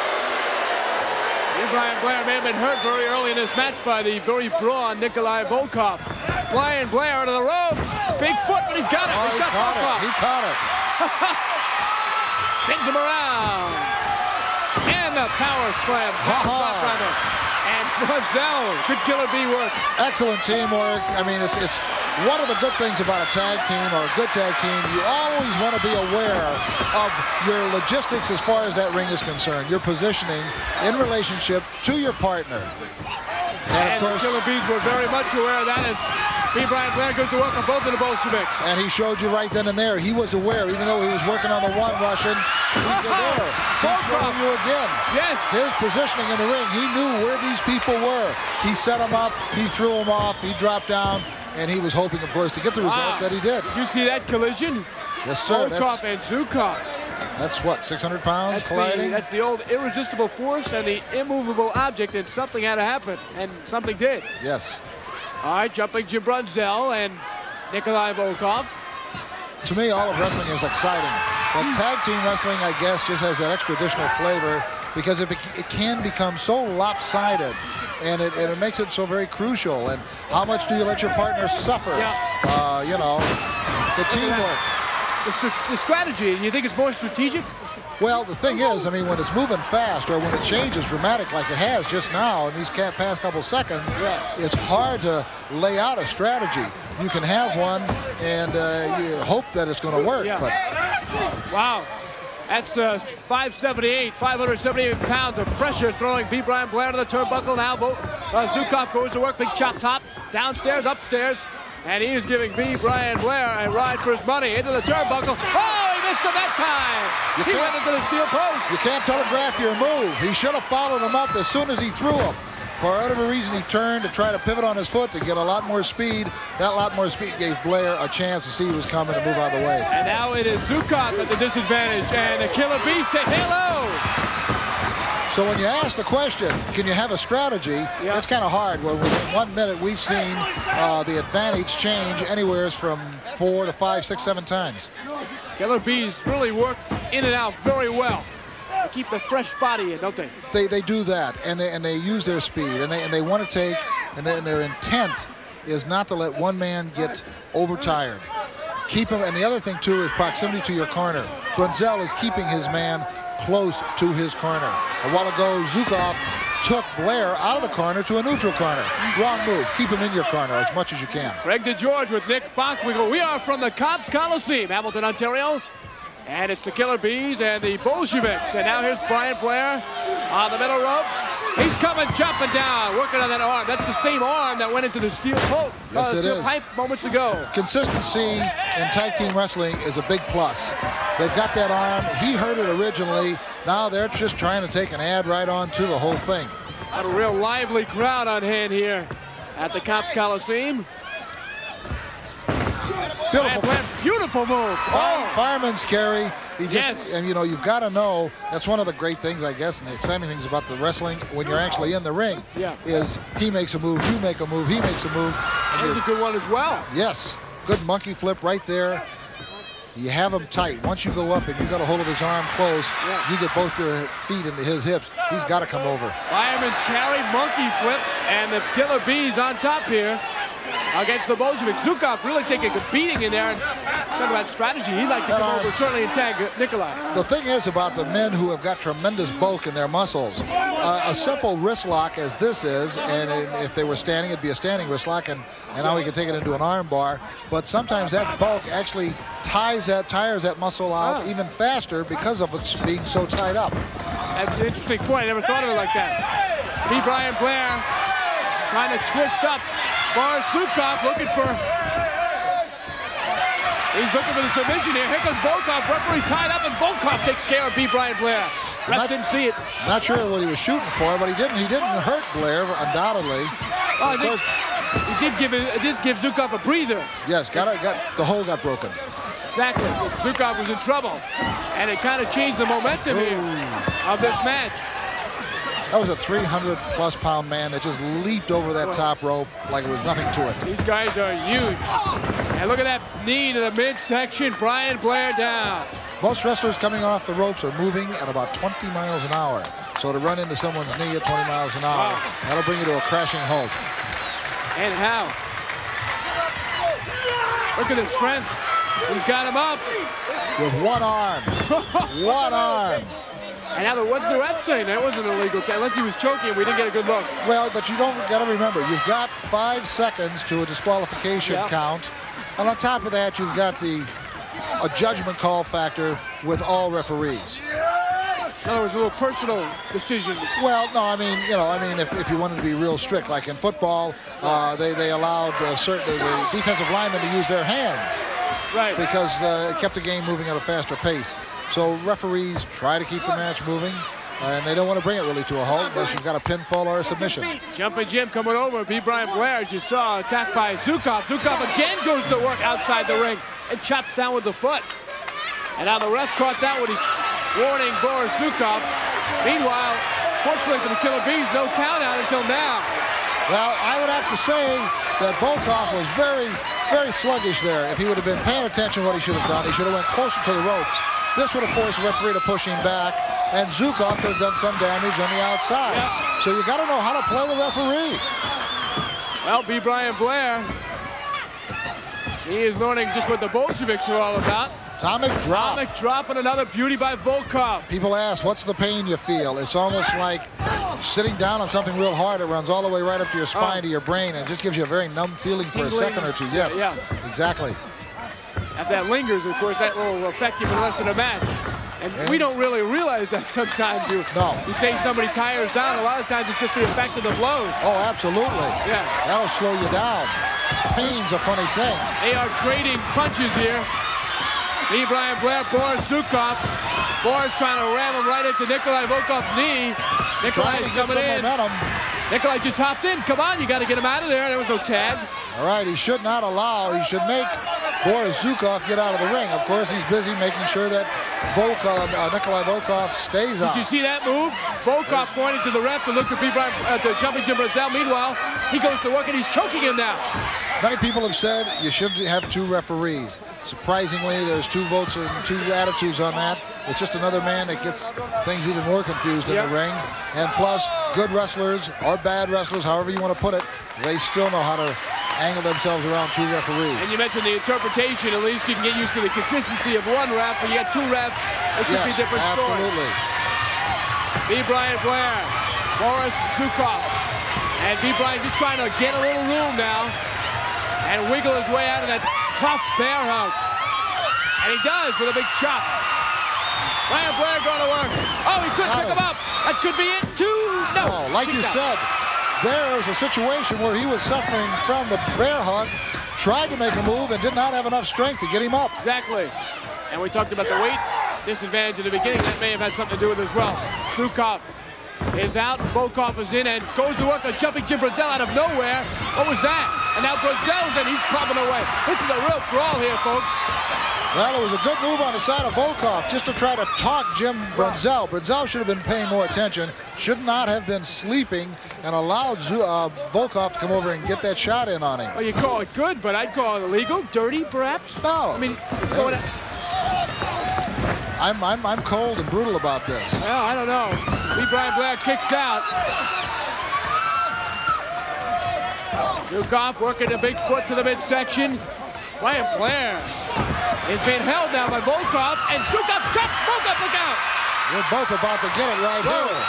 Brian Blair may have been hurt very early in this match by the very brawn Nikolai Volkov. Brian Blair out of the ropes. Big foot, but he's got it. He's got Volkov. He caught it. Spins him around. And the power slam. And Brunzell, good Killer Bee work. Excellent teamwork. I mean, it's one of the good things about a tag team or a good tag team. You always want to be aware of your logistics as far as that ring is concerned. Your positioning in relationship to your partner. And of course, the Killer Bees were very much aware of that as B. Brian Blair goes to work on both of the Bolsheviks. And he showed you right then and there. He was aware, even though he was working on the one Russian, he's aware. He showed you again. Yes. His positioning in the ring. He knew where these people were. He set them up. He threw them off. He dropped down. And he was hoping, of course, to get the results that he did. Did you see that collision? Yes, sir. Volkov and Zukov. That's what, 600 pounds colliding? That's the old irresistible force and the immovable object, and something had to happen, and something did. Yes. All right, jumping Jim Brunzell and Nikolai Volkov. To me, all of wrestling is exciting. But tag team wrestling, I guess, just has that extra additional flavor because it can become so lopsided, and it makes it so very crucial. And how much do you let your partner suffer? Yeah. You know, the teamwork. The strategy, you think it's more strategic? Well, the thing is, I mean, when it's moving fast or when it changes dramatic like it has just now in these past couple seconds, it's hard to lay out a strategy. You can have one and you hope that it's going to work. Yeah. But wow. That's 578 pounds of pressure throwing B. Brian Blair to the turnbuckle. Now Zukov goes to work, big chop top, downstairs, upstairs. And he is giving B. Brian Blair a ride for his money into the turnbuckle. Oh, he missed him that time. He went into the steel post. You can't telegraph your move. He should have followed him up as soon as he threw him. For whatever reason, he turned to try to pivot on his foot to get a lot more speed. That lot more speed gave Blair a chance to see he was coming to move out of the way. And now it is Zukov at the disadvantage. And the Killer Bee said hello. So when you ask the question, can you have a strategy, it's kind of hard. Well, within 1 minute, we've seen the advantage change anywhere from 4 to 5, 6, 7 times. Killer Bees really work in and out very well. keep the fresh body in, don't they? They do that, and they use their speed, and they want to take, and their intent is not to let one man get overtired. Keep him, and the other thing too is proximity to your corner. Brunzell is keeping his man close to his corner. A while ago, Zukov took Blair out of the corner to a neutral corner. Wrong move. Keep him in your corner as much as you can. Greg DeGeorge with Nick Bostwinkle. We are from the Copps Coliseum, Hamilton, Ontario. And it's the Killer Bees and the Bolsheviks. And now here's Brian Blair on the middle rope. He's coming, jumping down, working on that arm. That's the same arm that went into the steel pipe moments ago. Consistency in tag team wrestling is a big plus. They've got that arm. He hurt it originally. Now they're just trying to take an ad right on to the whole thing. Got a real lively crowd on hand here at the Copps Coliseum. Beautiful move. Fireman's carry. He just, and you know, you've got to know, that's one of the great things, I guess, and the exciting things about the wrestling when you're actually in the ring, is he makes a move, you make a move, he makes a move. And it's a good one as well. Yes, good monkey flip right there. You have him tight. Once you go up and you got a hold of his arm close, you get both your feet into his hips. He's got to come over. Fireman's carry, monkey flip, and the Killer Bees on top here against the Bolsheviks. Zukov really taking a beating in there. And talk about strategy. He'd like to come over, certainly, and tag Nikolai. The thing is about the men who have got tremendous bulk in their muscles, a simple wrist lock as this is, and if they were standing, it'd be a standing wrist lock, and now we can take it into an arm bar. But sometimes that bulk actually tires that muscle out even faster because of it being so tied up. That's an interesting point. I never thought of it like that. B. Brian Blair trying to twist up Boris Zukov, he's looking for the submission here. Here comes Volkov. Referee tied up, and Volkov takes care of B. Brian Blair. Ref didn't see it. Not sure what he was shooting for, but he didn't hurt Blair, undoubtedly. Oh, he did give Zukov a breather. Yes, the hole got broken. Exactly. Zukov was in trouble, and it kind of changed the momentum here of this match. That was a 300-plus pound man that just leaped over that top rope like it was nothing to it. These guys are huge. And look at that knee to the midsection. Brian Blair down. Most wrestlers coming off the ropes are moving at about 20 miles an hour. So to run into someone's knee at 20 miles an hour, that'll bring you to a crashing halt. And how? Look at the strength. He's got him up. With one arm. One arm. And now, what's the ref saying? That wasn't illegal, unless he was choking. We didn't get a good look. Well, but you don't got to remember, you've got 5 seconds to a disqualification count, and on top of that, you've got a judgment call factor with all referees. In other words, a little personal decision. Well, no, I mean, if you wanted to be real strict, like in football, they allowed the defensive linemen to use their hands, right? Because it kept the game moving at a faster pace. So referees try to keep the match moving, and they don't want to bring it really to a halt unless you've got a pinfall or a submission. Jumping Jim coming over. B. Brian Blair, as you saw, attacked by Zukov. Zukov again goes to work outside the ring and chops down with the foot. And now the ref caught that when he's warning Boris Zukov. Meanwhile, fortunately for the Killer Bees, no count out until now. Well, I would have to say that Volkov was very, very sluggish there. If he would have been paying attention to what he should have done, he should have went closer to the ropes. This would have forced the referee to push him back, and Zukov could have done some damage on the outside. So you got to know how to play the referee. Well, B. Brian Blair, he is learning just what the Bolsheviks are all about. Atomic drop. Atomic drop, and another beauty by Volkov. People ask, what's the pain you feel? It's almost like sitting down on something real hard. It runs all the way right up to your spine, to your brain, and it just gives you a very numb feeling for a second or two. Yes, exactly. If that lingers, of course, that will affect you for the rest of the match. And we don't really realize that sometimes. You say somebody tires down. A lot of times it's just the effect of the blows. Oh, absolutely. Yeah. That'll slow you down. Pain's a funny thing. They are trading punches here. B. Brian Blair, Boris Zukov. Boris trying to ram him right into Nikolai Volkov's knee. Nikolai is coming in. Momentum. Nikolai just hopped in. Come on, you got to get him out of there. There was no tag. All right, he should not allow. He should make Boris Zukov get out of the ring. Of course, he's busy making sure that Nikolai Volkov stays out. Did you see that move? Volkov pointing to the ref to look at Jumping Jim Brunzell. Meanwhile, he goes to work and he's choking him now. Many people have said you should have 2 referees. Surprisingly, there's 2 votes and 2 attitudes on that. It's just another man that gets things even more confused in the ring. And plus, good wrestlers or bad wrestlers, however you want to put it, they still know how to angle themselves around 2 referees. And you mentioned the interpretation. At least you can get used to the consistency of 1 ref. When you got 2 refs, it could be a different story. Absolutely. B. Brian Blair, Boris Zukov. And B. Brian just trying to get a little room now and wiggle his way out of that tough bear hug. And he does with a big chop. Brian Blair going to work. Oh, he couldn't pick him up. That could be it, too. No. Like you said, there's a situation where he was suffering from the bear hug, tried to make a move, and did not have enough strength to get him up. Exactly. And we talked about the weight disadvantage in the beginning. That may have had something to do with it as well. Zukov is out, Volkov is in, and goes to work on jumping Jim Brunzell out of nowhere. What was that? And now Brunzell's in, he's clubbing away. This is a real brawl here, folks. Well, it was a good move on the side of Volkov just to try to talk Jim Brunzell. Brunzell should have been paying more attention, should not have been sleeping, and allowed Volkov to come over and get that shot in on him. Well, you call it good, but I'd call it illegal, dirty, perhaps? No. I mean, it's going to... I'm cold and brutal about this. Well, I don't know. B. Brian Blair kicks out. Zukov working a big foot to the midsection. Brian Blair is being held now by Volkov, and Zukov chops Volkov, look out! We're both about to get it right here.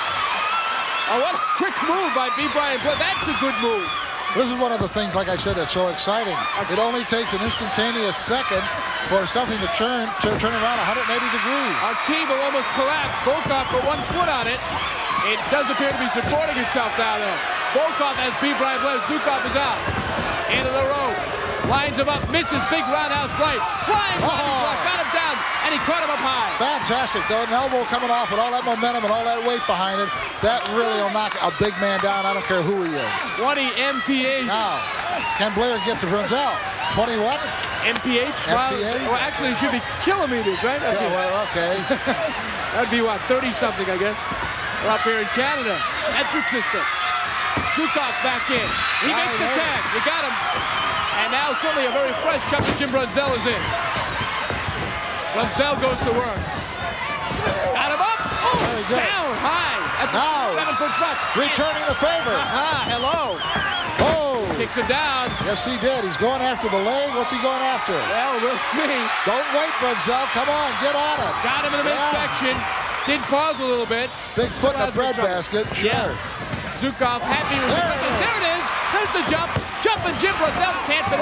Oh, what a quick move by B. Brian Blair. That's a good move. This is one of the things, like I said, that's so exciting. It only takes an instantaneous second for something to turn around 180 degrees. Our team will almost collapse. Volkov put 1 foot on it. It does appear to be supporting itself now, though. Volkov has B. Brian Blair. Zukov is out. Into the rope. Lines him up. Misses. Big roundhouse right. Flying body block. Got him down. And he caught him up high. Fantastic, though. An elbow coming off with all that momentum and all that weight behind it. That really will knock a big man down. I don't care who he is. 20 MPH. Now, can Blair get to Brunzell? 20 what? MPH? Well, actually, it should be kilometers, right? Yeah, well, okay. That'd be, what, 30-something, I guess. We're up here in Canada. Metric system. Zukov back in. He makes the tag. You got him. And now certainly a very fresh jump to Jim Brunzell is in. Brunzell goes to work. Got him up. Oh, down high. That's a 7-foot drop. Returning the favor. Hello. Oh. Kicks him down. Yes, he did. He's going after the leg. What's he going after? Well, we'll see. Don't wait, Brunzell. Come on, get on it. Got him in the midsection. Did pause a little bit. Big foot in the bread basket. Sure. Yeah. Zukov happy with there it is. There's the jump. Jumping Jim Brunzell can't finish.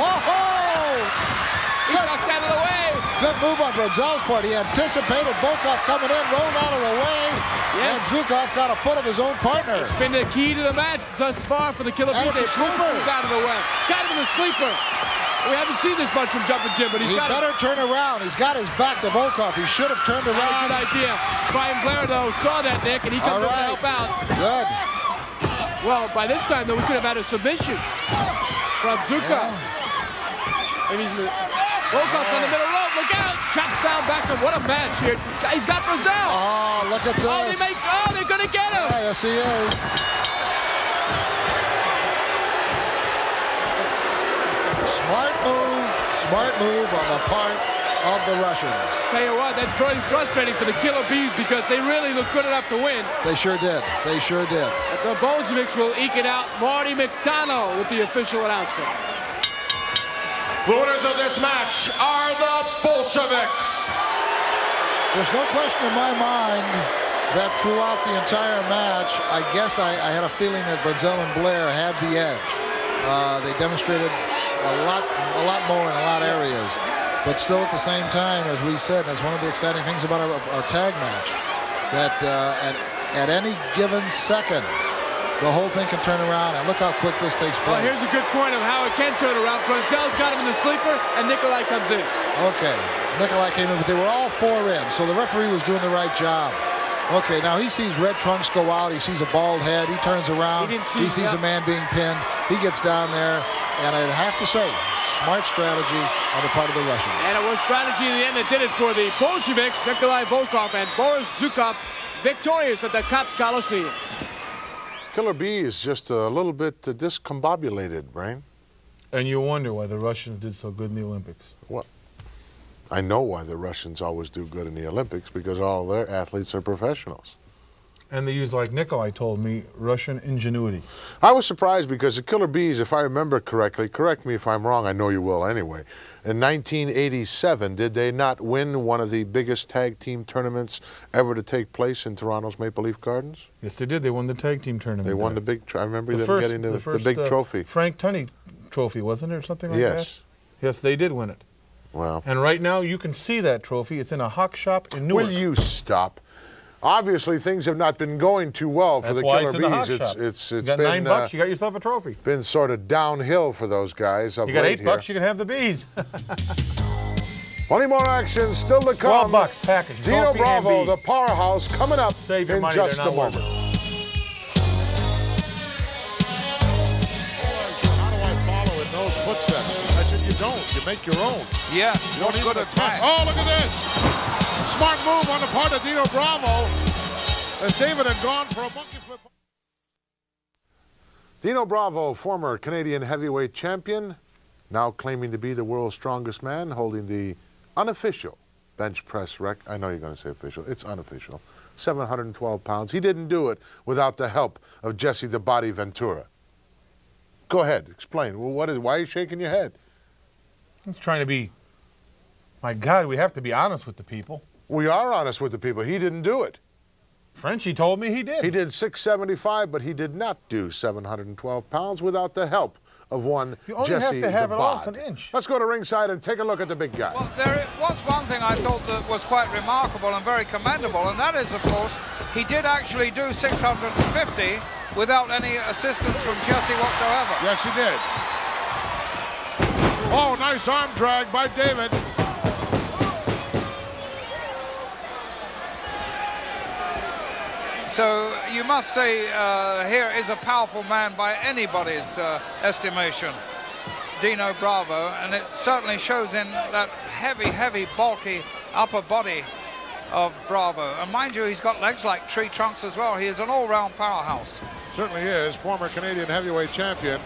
He knocked out of the way. Good move on Brunzell's part. He anticipated Volkov coming in, rolled out of the way, and Zukov got a foot of his own partner. It's been the key to the match thus far for the Killer Bees. And it's a sleeper. Out of the way. Got him in the sleeper. We haven't seen this much from Jumping Jim, but he better turn around. He's got his back to Volkov. He should have turned around. Good idea. Brian Blair, though, saw that, Nick, and he comes over to help out. Good. Well, by this time, though, we could have had a submission from Zukov. Maybe Volkov's on the middle rope. Look out! Chops down back. What a match here. He's got Brunzell. Oh, look at this. Oh, they're going to get him. Oh, yes, he is. Smart move on the part of the Russians. Tell you what, that's very frustrating for the Killer Bees because they really look good enough to win. They sure did. They sure did. The Bolsheviks will eke it out. Marty McDonough with the official announcement. The winners of this match are the Bolsheviks. There's no question in my mind that throughout the entire match, I guess I had a feeling that Brunzell and Blair had the edge. They demonstrated a lot more in a lot of areas. But still at the same time, as we said, that's one of the exciting things about our tag match, that at any given second, the whole thing can turn around, and look how quick this takes place. Well, here's a good point of how it can turn around. Brunzell's got him in the sleeper, and Nikolai comes in. Okay, Nikolai came in, but they were all 4 in, so the referee was doing the right job. Okay, now he sees red trunks go out. He sees a bald head. He turns around. He sees a man being pinned. He gets down there, and I'd have to say, smart strategy on the part of the Russians. And it was strategy in the end that did it for the Bolsheviks. Nikolai Volkov and Boris Zukov victorious at the Cops Coliseum. Killer Bee is just a little bit discombobulated, Brain. And you wonder why the Russians did so good in the Olympics. Well, I know why the Russians always do good in the Olympics, because all their athletes are professionals. And they use, like Nikolai told me, Russian ingenuity. I was surprised because the Killer Bees, if I remember correctly, correct me if I'm wrong, I know you will anyway, in 1987, did they not win one of the biggest tag team tournaments ever to take place in Toronto's Maple Leaf Gardens? Yes, they did. They won the tag team tournament. They won the big, I remember them getting the big trophy. Frank Tunney trophy, wasn't it, or something like that? Yes. Yes, they did win it. Wow. And right now you can see that trophy. It's in a hawk shop in Newark. Will you stop? Obviously, things have not been going too well for the Killer Bees. It's you got been, $9, you got yourself a trophy. Been sort of downhill for those guys. You got $8, you can have the bees. Plenty more action still to come. $12 package. Dino Bravo, the powerhouse, coming up Save your in money, just a moment. How do I follow in those footsteps? I said, you don't. You make your own. Yes, You don't good even attack. attempt. Oh, look at this. Smart move on the part of Dino Bravo as David had gone for a monkey flip. Dino Bravo, former Canadian heavyweight champion, now claiming to be the world's strongest man, holding the unofficial bench press record. I know you're going to say official. It's unofficial. 712 pounds. He didn't do it without the help of Jesse the Body Ventura. Go ahead. Explain. Well, why are you shaking your head? I'm trying to be... My God, we have to be honest with the people. We are honest with the people. He didn't do it. Frenchie told me he did. He did 675, but he did not do 712 pounds without the help of one Jesse the Bod. You only have to have it off an inch. Let's go to ringside and take a look at the big guy. Well, there was one thing I thought that was quite remarkable and very commendable, and that is, of course, he did actually do 650 without any assistance from Jesse whatsoever. Yes, he did. Oh, nice arm drag by David. So you must say here is a powerful man by anybody's estimation, Dino Bravo, and it certainly shows in that heavy, heavy, bulky upper body of Bravo. And mind you, he's got legs like tree trunks as well. He is an all-round powerhouse. Certainly is, former Canadian heavyweight champion.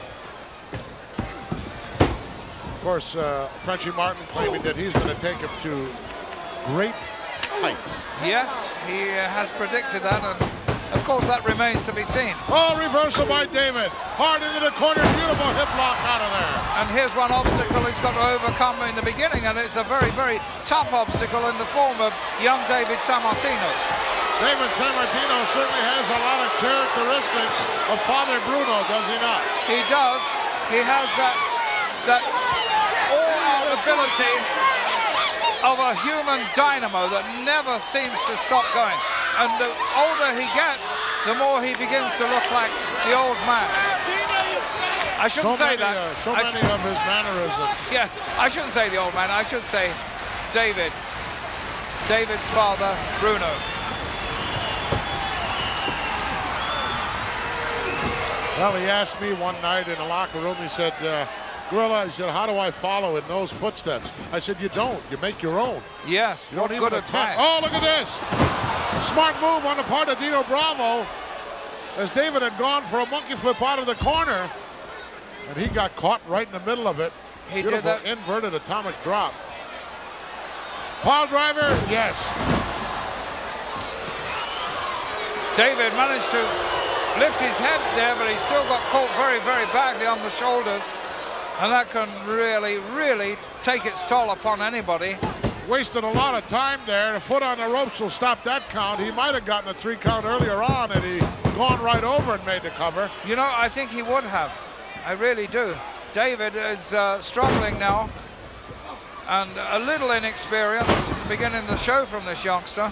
Of course, Frenchie Martin claiming that he's going to take him to great heights. Yes, he has predicted that, and of course that remains to be seen. Oh, reversal by David. Hard into the corner, beautiful hip lock out of there. And here's one obstacle he's got to overcome in the beginning, and it's a very, very tough obstacle in the form of young David Sammartino. David Sammartino certainly has a lot of characteristics of Father Bruno, does he not? He does. He has that all-out ability of a human dynamo that never seems to stop going. And the older he gets, the more he begins to look like the old man. I shouldn't say that. So many of his mannerisms. Yeah, I shouldn't say the old man. I should say David. David's father, Bruno. Well, he asked me one night in the locker room, he said, Gorilla, he said, how do I follow in those footsteps? I said, you don't. You make your own. Yes, you don't what even good advice. Oh, look at this. Smart move on the part of Dino Bravo as David had gone for a monkey flip out of the corner. And he got caught right in the middle of it. He Beautiful did that. Inverted atomic drop. Pile driver, yes. David managed to lift his head there, but he still got caught very, very badly on the shoulders. And that can really, really take its toll upon anybody. Wasted a lot of time there. A foot on the ropes will stop that count. He might have gotten a 3 count earlier on and he gone right over and made the cover. You know, I think he would have. I really do. David is struggling now and a little inexperience beginning the show from this youngster.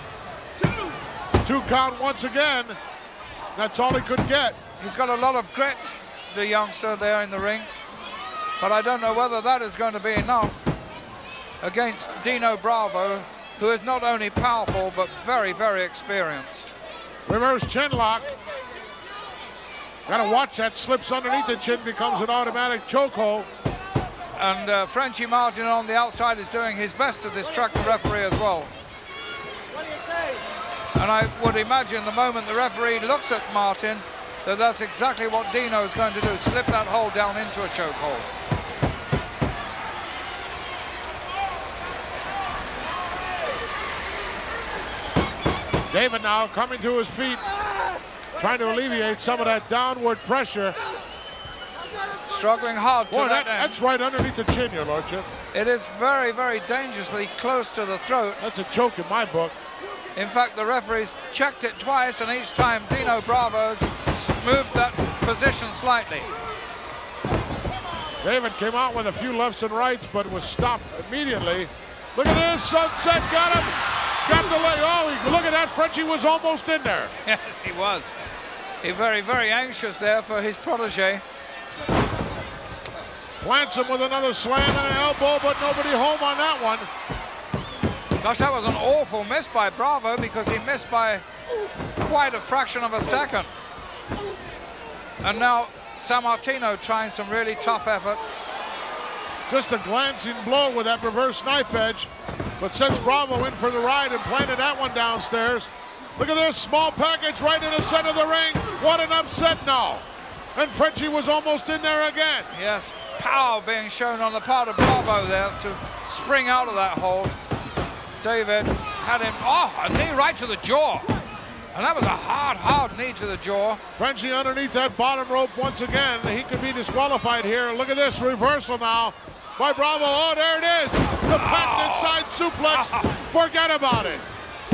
2 count once again. That's all he could get. He's got a lot of grit, the youngster there in the ring. But I don't know whether that is going to be enough against Dino Bravo, who is not only powerful, but very, very experienced. Reverse chin lock. Got to watch that, slips underneath the chin, becomes an automatic chokehold. And Frenchie Martin on the outside is doing his best to distract the referee as well. What do you say? And I would imagine the moment the referee looks at Martin, that's exactly what Dino is going to do, slip that hold down into a chokehold. David now coming to his feet, trying to alleviate some of that downward pressure. Struggling hard to that's right underneath the chin, your lordship. It is very, very dangerously close to the throat. That's a joke in my book. In fact, the referees checked it twice, and each time Dino Bravo's moved that position slightly. David came out with a few lefts and rights, but was stopped immediately. Look at this, sunset, got him. Got the leg. Oh, look at that, Frenchie was almost in there. Yes, he was. He's very, very anxious there for his protege. Plants him with another slam and an elbow, but nobody home on that one. Gosh, that was an awful miss by Bravo, because he missed by quite a fraction of a second. And now Sammartino trying some really tough efforts. Just a glancing blow with that reverse knife edge, but sends Bravo in for the ride and planted that one downstairs. Look at this, small package right in the center of the ring. What an upset now. And Frenchie was almost in there again. Yes, power being shown on the part of Bravo there to spring out of that hold. David had him, a knee right to the jaw. And that was a hard, hard knee to the jaw. Frenchie underneath that bottom rope once again. He could be disqualified here. Look at this reversal now by Bravo. Oh, there it is. The patented side suplex. Forget about it.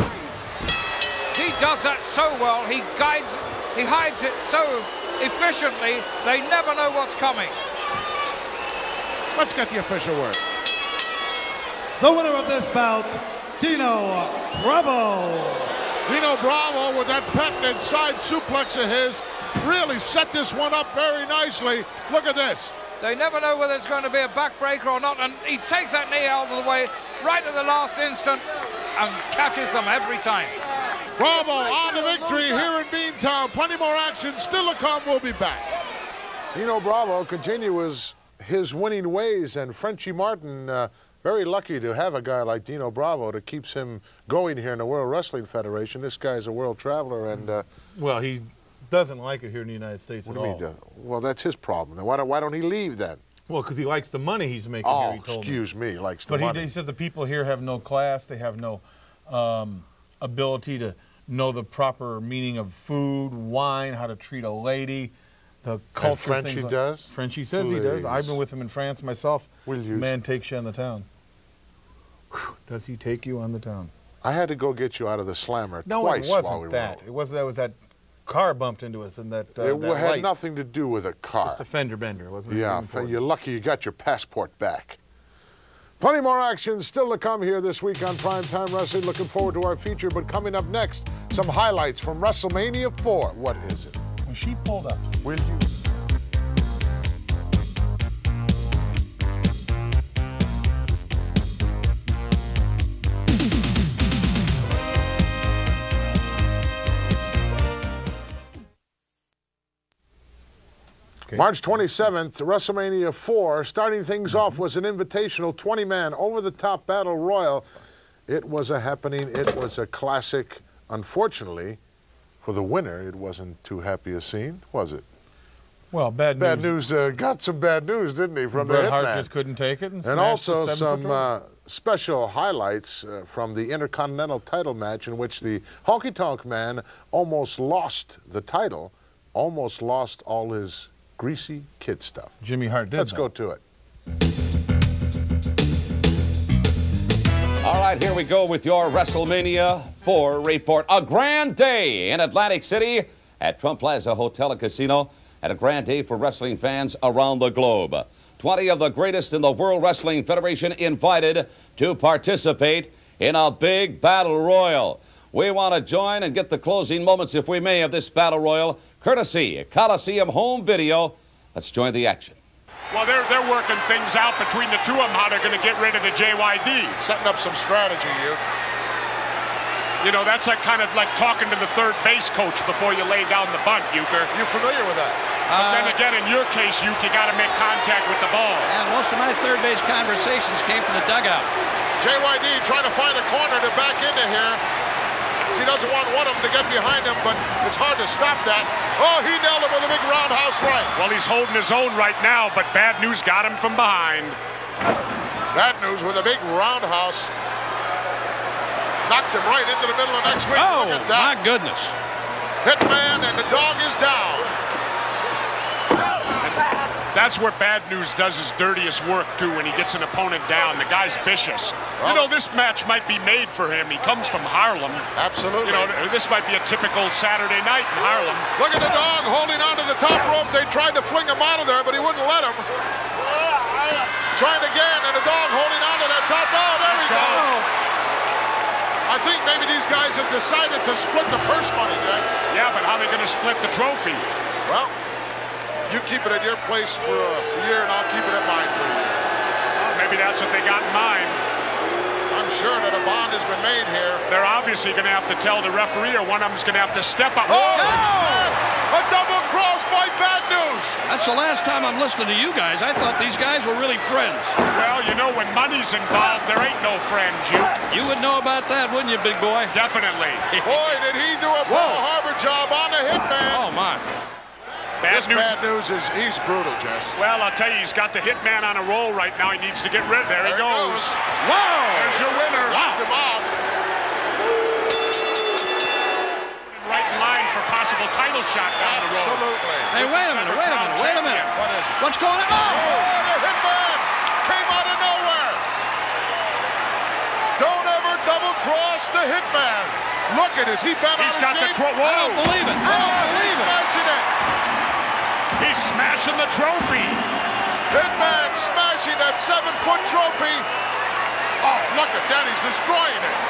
He does that so well. He hides it so efficiently. They never know what's coming. Let's get the official word. The winner of this bout, Dino Bravo. Dino Bravo with that patented side suplex of his really set this one up very nicely. Look at this. They never know whether it's going to be a backbreaker or not, and he takes that knee out of the way right at the last instant and catches them every time. Bravo on the victory here in Beantown. Plenty more action still to come. We'll be back. Dino Bravo continues his winning ways, and Frenchie Martin very lucky to have a guy like Dino Bravo that keeps him going here in the World Wrestling Federation. This guy's a world traveler, and well, he doesn't like it here in the United States at all. Well, that's his problem. Then why don't he leave then? Well, because he likes the money he's making here, he told excuse me, likes the money. money. But he says the people here have no class. They have no ability to know the proper meaning of food, wine, how to treat a lady, the culture. And Frenchie does? Frenchie says he does. I've been with him in France myself. Man takes you on the town. Does he take you on the town? I had to go get you out of the slammer twice. No, it wasn't while we that. It was that car bumped into us, and that it that had light. nothing to do with a car. Just a fender bender, wasn't it? Yeah, you're lucky you got your passport back. Plenty more action still to come here this week on Primetime Wrestling. Looking forward to our feature, but coming up next, some highlights from WrestleMania 4. What is it? When she pulled up. Will you? March 27th, WrestleMania 4. Starting things off was an invitational 20-man over-the-top battle royal. It was a happening. It was a classic. Unfortunately, for the winner, it wasn't too happy a scene, was it? Well, bad news. Got some bad news, didn't he, from Bret the Hart Hitman? just couldn't take it. And also some special highlights from the Intercontinental title match in which the Honky Tonk Man almost lost the title, almost lost all his greasy kid stuff. Jimmy Hart did. Let's go to it. All right, here we go with your WrestleMania 4 report. A grand day in Atlantic City at Trump Plaza Hotel and Casino, and a grand day for wrestling fans around the globe. 20 of the greatest in the World Wrestling Federation invited to participate in a big battle royal. We want to join and get the closing moments, if we may, of this battle royal, courtesy Coliseum Home Video. Let's join the action. Well, they're working things out between the two of them, how they're going to get rid of the JYD. Setting up some strategy here. You know, that's kind of like talking to the third base coach before you lay down the bunt, Euchre. You're familiar with that? But then again, in your case, Euchre, you got to make contact with the ball. And most of my third base conversations came from the dugout. JYD trying to find a corner to back into here. He doesn't want one of them to get behind him, but it's hard to stop that. Oh, he nailed him with a big roundhouse right. Well, he's holding his own right now, but bad news got him from behind. Bad news with a big roundhouse. Knocked him right into the middle of next week. Oh, Look at that. my goodness. Hitman, and the dog is down. That's where Bad News does his dirtiest work, too, when he gets an opponent down. The guy's vicious. Well, you know, this match might be made for him. He comes from Harlem. Absolutely. You know, this might be a typical Saturday night in Harlem. Look at the dog holding onto the top rope. They tried to fling him out of there, but he wouldn't let him. Trying again, and the dog holding onto that top. No, there we go. I think maybe these guys have decided to split the purse money, Jess. Yeah, but how are they going to split the trophy? Well, you keep it at your place for a year, and I'll keep it at mine for a year. Well, maybe that's what they got in mind. I'm sure that a bond has been made here. They're obviously going to have to tell the referee, or one of them's going to have to step up. Oh, a double cross by Bad News. That's the last time I'm listening to you guys. I thought these guys were really friends. Well, you know, when money's involved, there ain't no friend, Juke. You would know about that, wouldn't you, big boy? Definitely. Boy, did he do a Pearl Harbor job on the Hitman. Oh, my. Bad News is, he's brutal, Jess. Well, I'll tell you, he's got the Hitman on a roll right now. He needs to get rid of it. There he goes. Wow! There's your winner. Knocked him out. Right in line for possible title shot down the road. Absolutely. Hey, wait a minute. What is it? What's going on? Oh, the Hitman came out of nowhere. Don't ever double cross the Hitman. Look at this. He bent on his got the shape. I don't believe it. I don't believe it. Smashing it. He's smashing the trophy. Hitman smashing that 7-foot trophy. Oh, look at that. He's destroying it.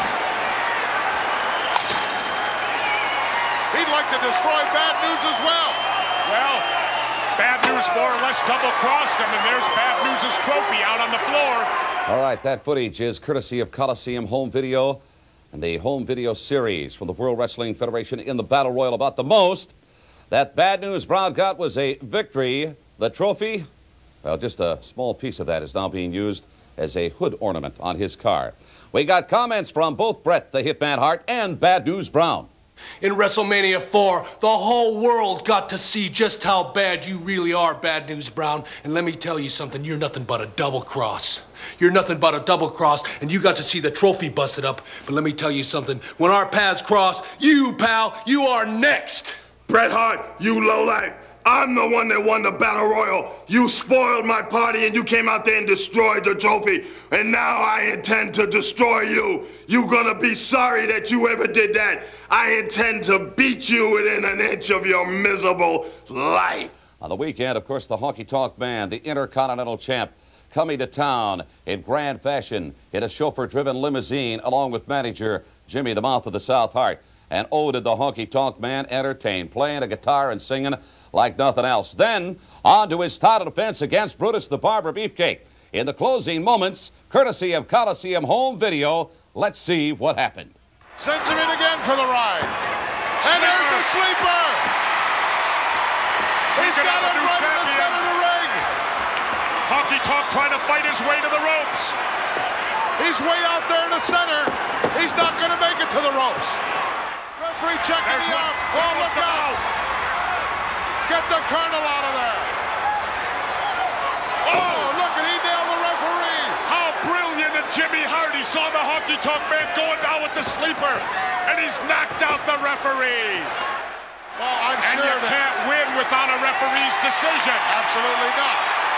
He'd like to destroy Bad News as well. Well, Bad News more or less double-crossed him, and there's Bad News' trophy out on the floor. All right, that footage is courtesy of Coliseum Home Video and the Home Video Series from the World Wrestling Federation in the Battle Royal. About the most that Bad News Brown got was a victory. The trophy, well, just a small piece of that is now being used as a hood ornament on his car. We got comments from both Bret the Hitman Hart and Bad News Brown. In WrestleMania 4, the whole world got to see just how bad you really are, Bad News Brown. And let me tell you something, you're nothing but a double cross. You're nothing but a double cross, and you got to see the trophy busted up. But let me tell you something, when our paths cross, you, pal, you are next. Bret Hart, you lowlife. I'm the one that won the Battle Royal. You spoiled my party and you came out there and destroyed the trophy. And now I intend to destroy you. You're gonna be sorry that you ever did that. I intend to beat you within an inch of your miserable life. On the weekend, of course, the Honky Tonk Man, the Intercontinental Champ, coming to town in grand fashion in a chauffeur-driven limousine along with manager Jimmy the Mouth of the South Hart. And oh, did the Honky Tonk Man entertain, playing a guitar and singing like nothing else. Then, on to his title defense against Brutus the Barber Beefcake. In the closing moments, courtesy of Coliseum Home Video, let's see what happened. Sends him in again for the ride. And there's the sleeper. He's got him right in the center of the ring. Honky Tonk trying to fight his way to the ropes. He's way out there in the center. He's not going to make it to the ropes. Referee checking the arm. Oh, look out. Get the Colonel out of there. Oh, look, and he nailed the referee. How brilliant of Jimmy Hart. He saw the Honky Tonk Man going down with the sleeper, and he's knocked out the referee. Well, I'm and sure you can't win without a referee's decision. Absolutely not.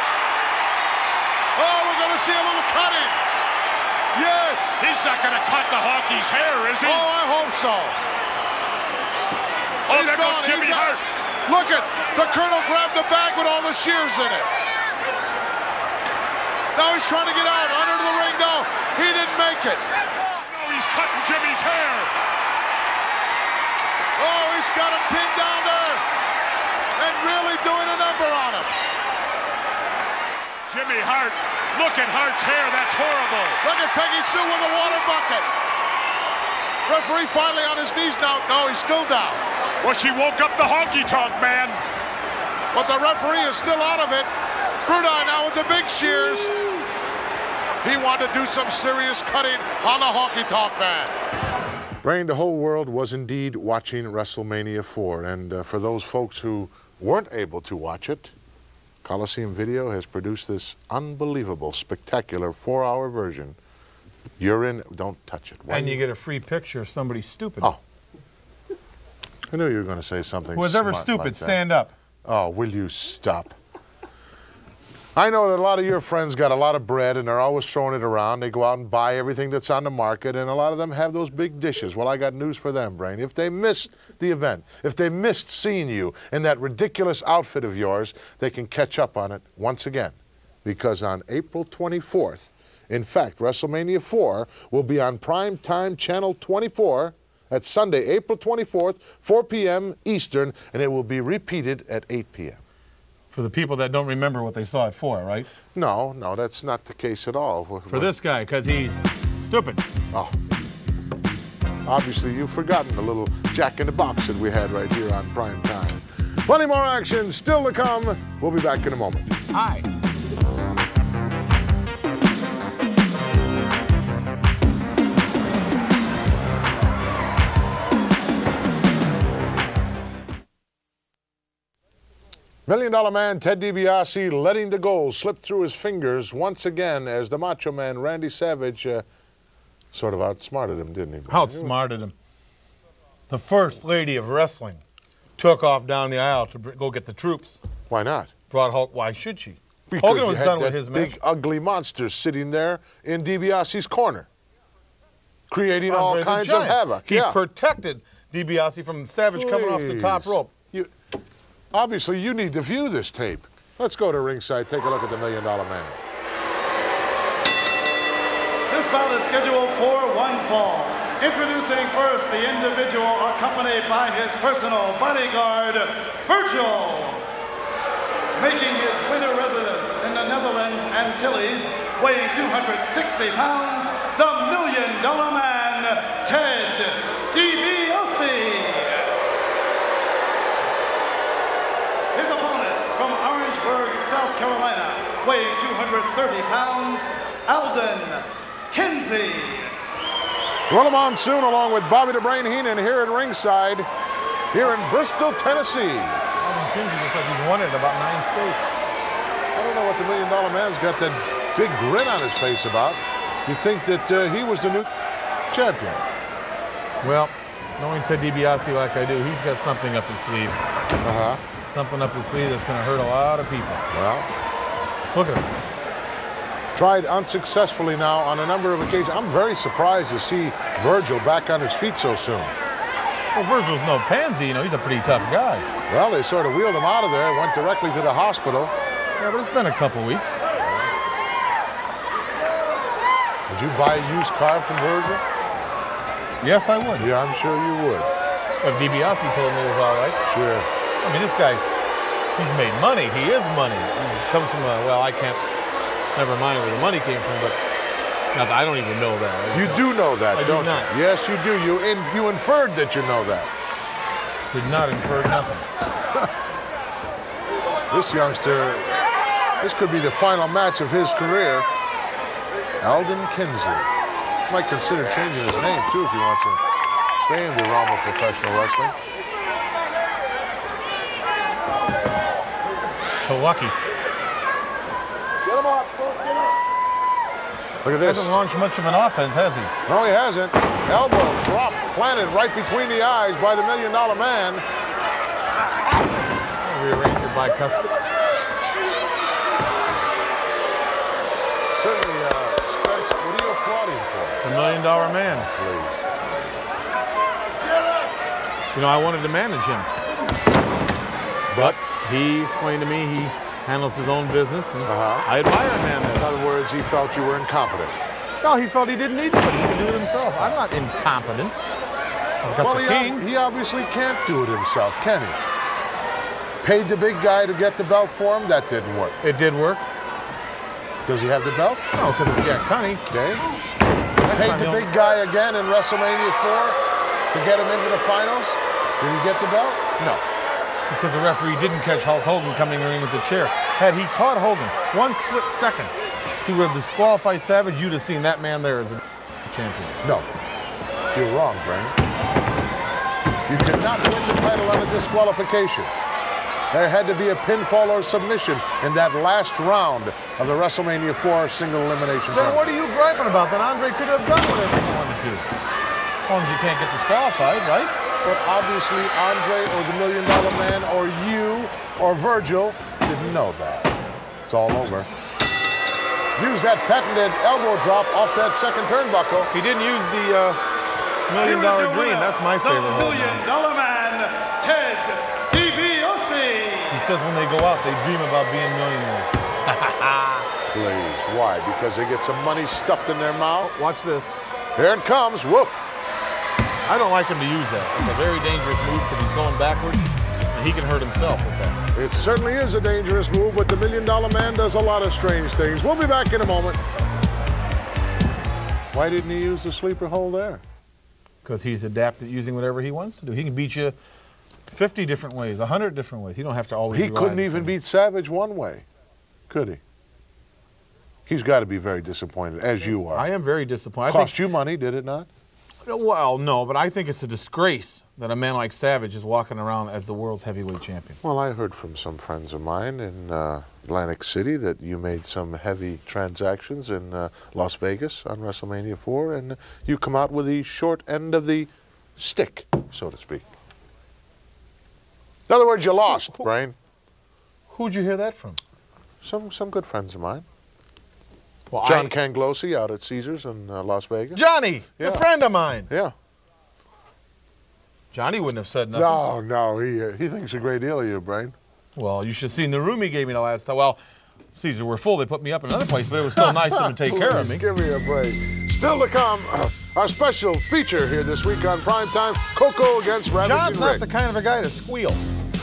Oh, we're going to see a little cutting. Yes. He's not going to cut the Honky's hair, is he? Oh, I hope so. Oh, there goes Jimmy Hart. Look at the Colonel grabbed the bag with all the shears in it. Now he's trying to get out under the ring. No, he didn't make it. No, he's cutting Jimmy's hair. Oh, he's got him pinned down there and really doing a number on him. Jimmy Hart, look at Hart's hair. That's horrible. Look at Peggy Sue with a water bucket. Referee finally on his knees now. No, he's still down. Well, she woke up the Honky Tonk Man. But the referee is still out of it. Brudai now with the big shears. He wanted to do some serious cutting on the Honky Tonk Man. Brain, the whole world was indeed watching WrestleMania 4. And for those folks who weren't able to watch it, Coliseum Video has produced this unbelievable, spectacular 4-hour version You're in. Don't touch it. And you get a free picture of somebody stupid. Oh. I knew you were going to say something. Who was ever smart stupid, like that. stand up. Oh, will you stop? I know that a lot of your friends got a lot of bread and they're always throwing it around. They go out and buy everything that's on the market, and a lot of them have those big dishes. Well, I got news for them, Brain. If they missed the event, if they missed seeing you in that ridiculous outfit of yours, they can catch up on it once again. Because on April 24th, in fact, WrestleMania 4 will be on Primetime Channel 24. That's Sunday, April 24th, 4 p.m. Eastern, and it will be repeated at 8 p.m. For the people that don't remember what they saw it for, right? No, that's not the case at all. For this guy, because he's stupid. Oh. Obviously, you've forgotten the little Jack in the Box that we had right here on Prime Time. Plenty more action still to come. We'll be back in a moment. Hi. $1 Million Man Ted DiBiase letting the gold slip through his fingers once again as the Macho Man Randy Savage sort of outsmarted him, didn't he? Outsmarted him. The First Lady of Wrestling took off down the aisle to go get the troops. Why not? Brought Hulk. Why should she? Because Hogan was you had done that with his big, match. ugly monster sitting there in DiBiase's corner, creating all Andre the kinds of Giant. havoc. He protected DiBiase from Savage coming off the top rope. Obviously, you need to view this tape. Let's go to ringside, take a look at the $1 Million Man. This bout is scheduled for one fall. Introducing first the individual accompanied by his personal bodyguard, Virgil. Making his winter residence in the Netherlands Antilles, weighing 260 pounds, the $1 Million Man, Ted DiBiase. His opponent from Orangeburg, South Carolina, weighing 230 pounds, Alden Kinsey. Gorilla Monsoon along with Bobby the Brain Heenan here at ringside, here in Bristol, Tennessee. Alden Kinsey looks like he's won it in about 9 states. I don't know what the $1 Million Man's got that big grin on his face about. You'd think that he was the new champion. Well, knowing Ted DiBiase like I do, he's got something up his sleeve. Uh-huh. Something up his sleeve that's going to hurt a lot of people. Well, look at him. Tried unsuccessfully now on a number of occasions. I'm very surprised to see Virgil back on his feet so soon. Well, Virgil's no pansy, you know, he's a pretty tough guy. Well, they sort of wheeled him out of there, went directly to the hospital. Yeah, but it's been a couple weeks. Would you buy a used car from Virgil? Yes, I would. Yeah, I'm sure you would. If DiBiase told me it was all right. Sure. I mean, this guy, he's made money. He is money. He comes from well, I can't, never mind where the money came from, but not that I don't even know that. You do know that, don't not. you? Yes, you do. You inferred that you know that. Did not infer nothing. This youngster, this could be the final match of his career. Alden Kinsey. Might consider changing his name, too, if he wants to stay in the realm of professional wrestling. So lucky. Get him up. Get up. Look at this. Hasn't launched much of an offense, has he? No, he hasn't. Elbow drop planted right between the eyes by the $1 Million Man. Rearrange your bicuspid. Certainly, Spence, what are you applauding for? The $1 Million Man. Please. You know, I wanted to manage him. But he explained to me he handles his own business, and I admire a man that. In other words, he felt you were incompetent. No, he felt he didn't need anybody. He could do it himself. I'm not incompetent. I've got the king. He obviously can't do it himself, can he? Paid the big guy to get the belt for him. That didn't work. It did work. Does he have the belt? No, because of Jack Tunney. Okay. Paid the big guy again in WrestleMania 4 to get him into the finals. Did he get the belt? No. Because the referee didn't catch Hulk Hogan coming in the ring with the chair. Had he caught Hogan 1 split second, he would have disqualified Savage. You'd have seen that man there as a champion. No. You're wrong, Brain. You cannot win the title on a disqualification. There had to be a pinfall or submission in that last round of the WrestleMania 4 single elimination Then tournament. what are you griping about? Then Andre could have done whatever he wanted to do. As long as you can't get disqualified, right? But obviously Andre or the $1 Million Man or you or Virgil didn't know that. It's all over. Use that patented elbow drop off that second turnbuckle. He didn't use the $1 Million Dream. That's my favorite. The $1 Million Man, Ted DiBiase. He says when they go out, they dream about being millionaires. Please, why? Because they get some money stuffed in their mouth? Watch this. Here it comes. Whoop. I don't like him to use that. It's a very dangerous move because he's going backwards, and he can hurt himself with that. It certainly is a dangerous move, but the $1 Million Man does a lot of strange things. We'll be back in a moment. Why didn't he use the sleeper hold there? Because he's adapted using whatever he wants to do. He can beat you 50 different ways, 100 different ways. You don't have to always He couldn't even beat Savage one way, could he? He's got to be very disappointed, as you are. I am very disappointed. Cost you money, did it not? Well, no, but I think it's a disgrace that a man like Savage is walking around as the world's heavyweight champion. Well, I heard from some friends of mine in Atlantic City that you made some heavy transactions in Las Vegas on WrestleMania 4, and you come out with the short end of the stick, so to speak. In other words, you lost, Brain. Who'd you hear that from? Some good friends of mine. Well, John Canglosi out at Caesars in Las Vegas. Johnny, a friend of mine. Yeah. Johnny wouldn't have said nothing. No, he thinks a great deal of you, Brain. Well, you should have seen the room he gave me the last time. Well, Caesar, we're full. They put me up in another place, but it was still nice of them to take care of me. Give me a break. Still to come, our special feature here this week on Primetime, Coco against Ravishing John's not Rick. the kind of a guy to squeal.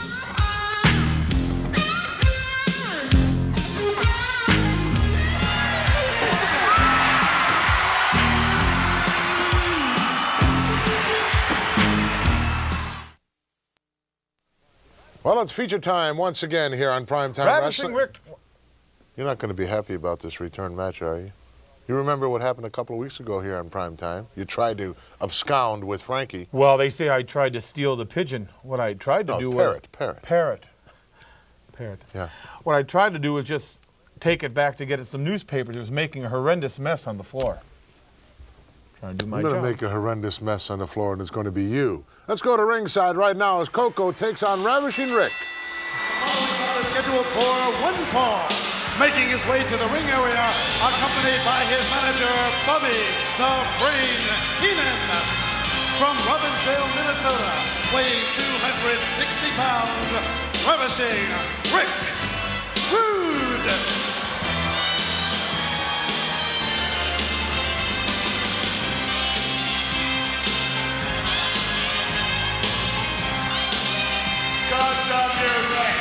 Well, it's feature time once again here on Primetime Ravishing Wrestling. Rick. You're not going to be happy about this return match, are you? You remember what happened a couple of weeks ago here on Primetime? You tried to abscond with Frankie. Well, they say I tried to steal the pigeon. What I tried to do was... Parrot. Yeah. What I tried to do was just take it back to get it some newspapers. It was making a horrendous mess on the floor. Trying to do my I'm job. going to make a horrendous mess on the floor, and it's going to be you. Let's go to ringside right now as Coco takes on Ravishing Rick. Scheduled for one fall. Making his way to the ring area, accompanied by his manager, Bobby the Brain Heenan. From Robbinsdale, Minnesota, weighing 260 pounds, Ravishing Rick Rude. Cut the music.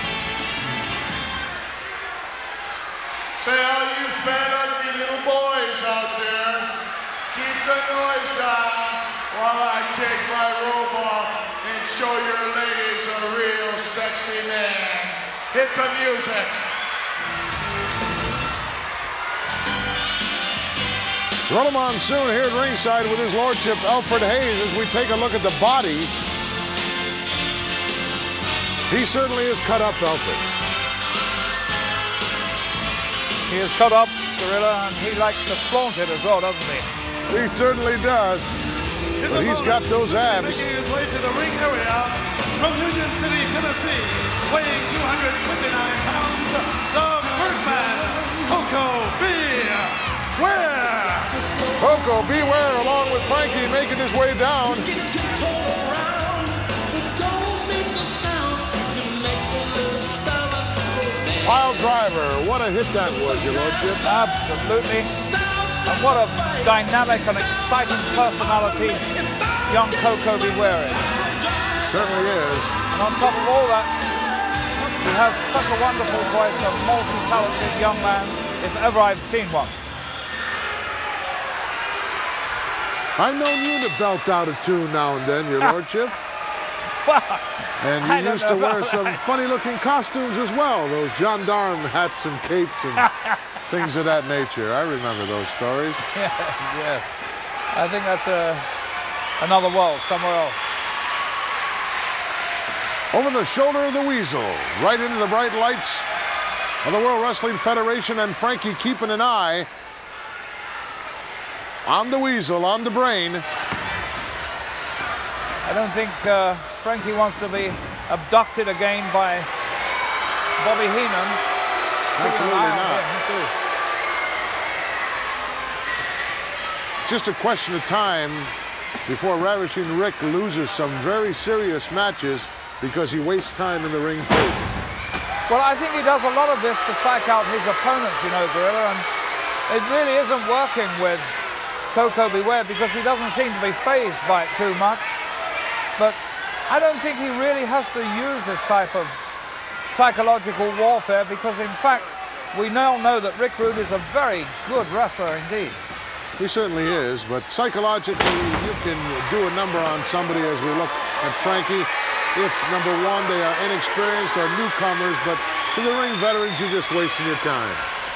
Say, all you fat, ugly little boys out there, keep the noise down while I take my robe off and show your ladies a real sexy man. Hit the music. Roll Monsoon here at ringside with his lordship Alfred Hayes as we take a look at the body. He certainly is cut up, Alfred. He is cut up, Gorilla, and he likes to flaunt it as well, doesn't he? He certainly does. But he's got those abs. Making his way to the ring area from Union City, Tennessee, weighing 229 pounds, the Birdman, Coco Beware. Coco Beware, along with Frankie, making his way down. Pile driver, what a hit that was, your lordship. Absolutely. And what a dynamic and exciting personality young Coco Beware is. Certainly is. And on top of all that, he has such a wonderful voice, a multi-talented young man, if ever I've seen one. I've known you to belt out a tune now and then, your lordship. And you used to wear some funny-looking costumes as well, those gendarme hats and capes and things of that nature. I remember those stories. Yeah. I think that's another world, somewhere else. Over the shoulder of the Weasel, right into the bright lights of the World Wrestling Federation, and Frankie keeping an eye on the Weasel, on the Brain. I don't think Frankie wants to be abducted again by Bobby Heenan. Absolutely not. Just a question of time before Ravishing Rick loses some very serious matches because he wastes time in the ring posing. Well, I think he does a lot of this to psych out his opponents, you know, Gorilla, and it really isn't working with Koko B. Ware because he doesn't seem to be fazed by it too much. But I don't think he really has to use this type of psychological warfare because, in fact, we now know that Rick Rude is a very good wrestler indeed. He certainly is, but psychologically, you can do a number on somebody as we look at Frankie. If, number one, they are inexperienced or newcomers, but to the ring veterans, you're just wasting your time.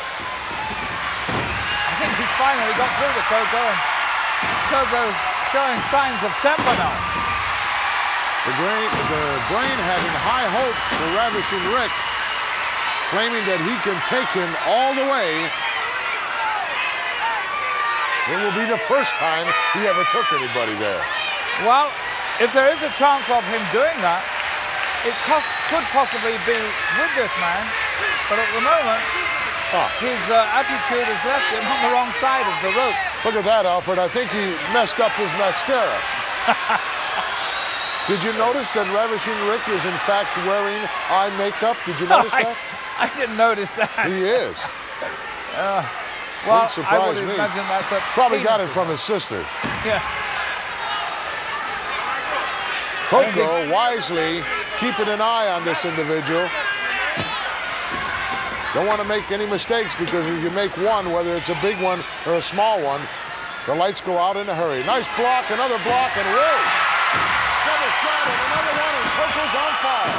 I think he's finally got through to Koko, and Koko's showing signs of temper now. The Brain having high hopes for Ravishing Rick, claiming that he can take him all the way. It will be the first time he ever took anybody there. Well, if there is a chance of him doing that, it could possibly be with this man, but at the moment, his attitude has left him on the wrong side of the ropes. Look at that, Alfred. I think he messed up his mascara. Did you notice that Ravishing Rick is in fact wearing eye makeup? Did you notice that? I didn't notice that. He is. Well, Wouldn't I would surprise me. imagine that's a... Probably got it from his sisters. Yeah. Koko wisely keeping an eye on this individual. Don't want to make any mistakes because if you make one, whether it's a big one or a small one, the lights go out in a hurry. Nice block, another block, and whoa! Double shot and another one, and Koko's on fire.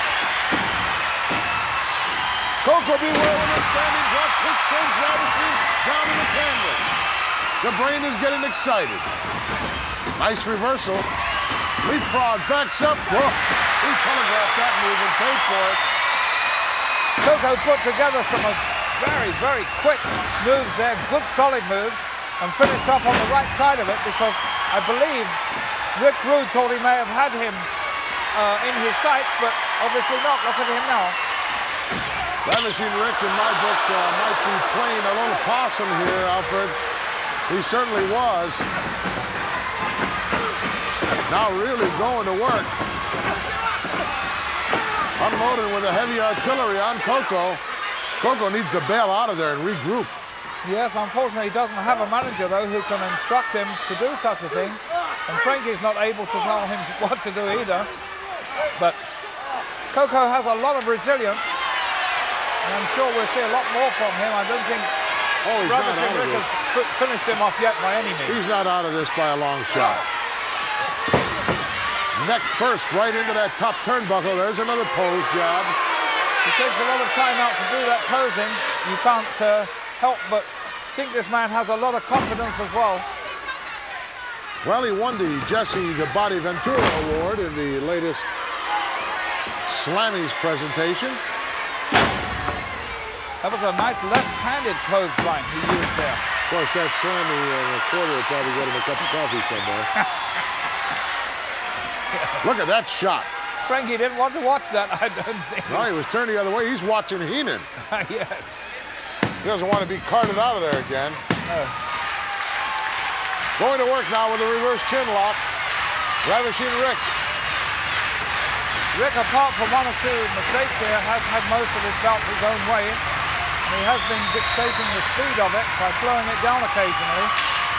Koko B. Ware with a standing drop kick sends Ravishing down to the canvas. The Brain is getting excited. Nice reversal. Leapfrog backs up. Whoa. He telegraphed that move and paid for it. Koko put together some very, very quick moves there, good solid moves, and finished up on the right side of it because I believe Rick Rude thought he may have had him in his sights, but obviously not. Look at him now. Ravishing Rick, in my book, might be playing a little possum here, Alfred. He certainly was. Now really going to work. Unloading with a heavy artillery on Koko. Koko needs to bail out of there and regroup. Yes, unfortunately he doesn't have a manager, though, who can instruct him to do such a thing. And Frankie's not able to tell him what to do either. But Koko has a lot of resilience. And I'm sure we'll see a lot more from him. I don't think Ravishing Rick has finished him off yet by any means. He's not out of this by a long shot. Neck first, right into that top turnbuckle. There's another pose job. He takes a lot of time out to do that posing. You can't help but think this man has a lot of confidence as well. Well, he won the Jesse the Body Ventura Award in the latest Slammy's presentation. That was a nice left-handed clothesline he used there. Of course, that Slammy reporter will probably get him a cup of coffee somewhere. Look at that shot. Frankie didn't want to watch that, I don't think. No, he was turned the other way. He's watching Heenan. Yes. He doesn't want to be carted out of there again. No. Going to work now with a reverse chin lock. Ravishing Rick. Rick, apart from one or two mistakes here, has had most of his belt his own way. And he has been dictating the speed of it by slowing it down occasionally.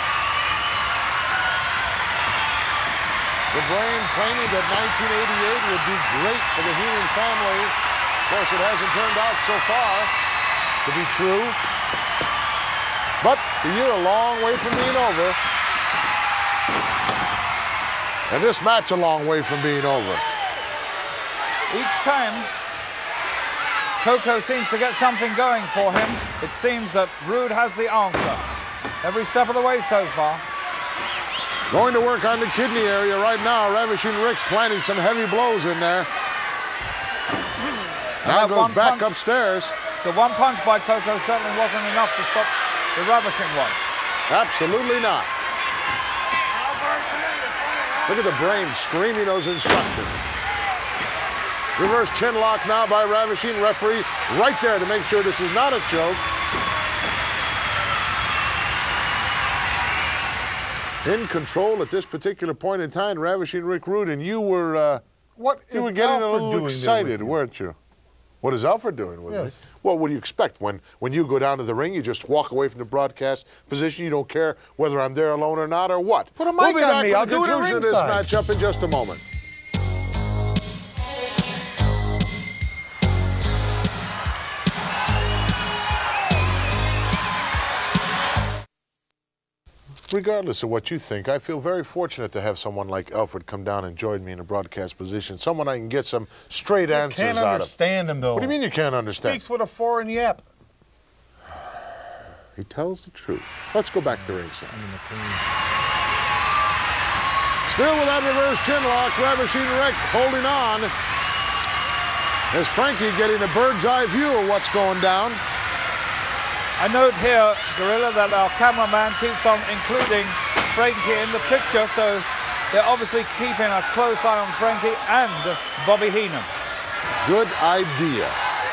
The Brain claiming that 1988 would be great for the Heenan family. Of course, it hasn't turned out so far to be true. But the year a long way from being over. And this match a long way from being over. Each time, Koko seems to get something going for him. It seems that Rude has the answer. Every step of the way so far. Going to work on the kidney area right now. Ravishing Rick planting some heavy blows in there. Now goes back upstairs. The one punch by Koko certainly wasn't enough to stop the ravishing one. Absolutely not. Look at the brain screaming those instructions. Reverse chin lock now by Ravishing. Referee right there to make sure this is not a choke. In control at this particular point in time, Ravishing Rick Rude, and you were you were getting a little excited, weren't you? What is Alfred doing with me? Well, what do you expect? When you go down to the ring, you just walk away from the broadcast position. You don't care whether I'm there alone or not, or what? Put a mic on me. I'll do it at conclusion of this matchup in just a moment. Regardless of what you think, I feel very fortunate to have someone like Alfred come down and join me in a broadcast position. Someone I can get some straight answers out of. I can't understand him, though. What do you mean you can't understand? Speaks with a foreign yap. He tells the truth. Let's go back to ringside. Still with that reverse chin lock, Ravishing Rick holding on. As Frankie getting a bird's eye view of what's going down. I note here, Gorilla, that our cameraman keeps on including Frankie in the picture, so they're obviously keeping a close eye on Frankie and Bobby Heenan. Good idea.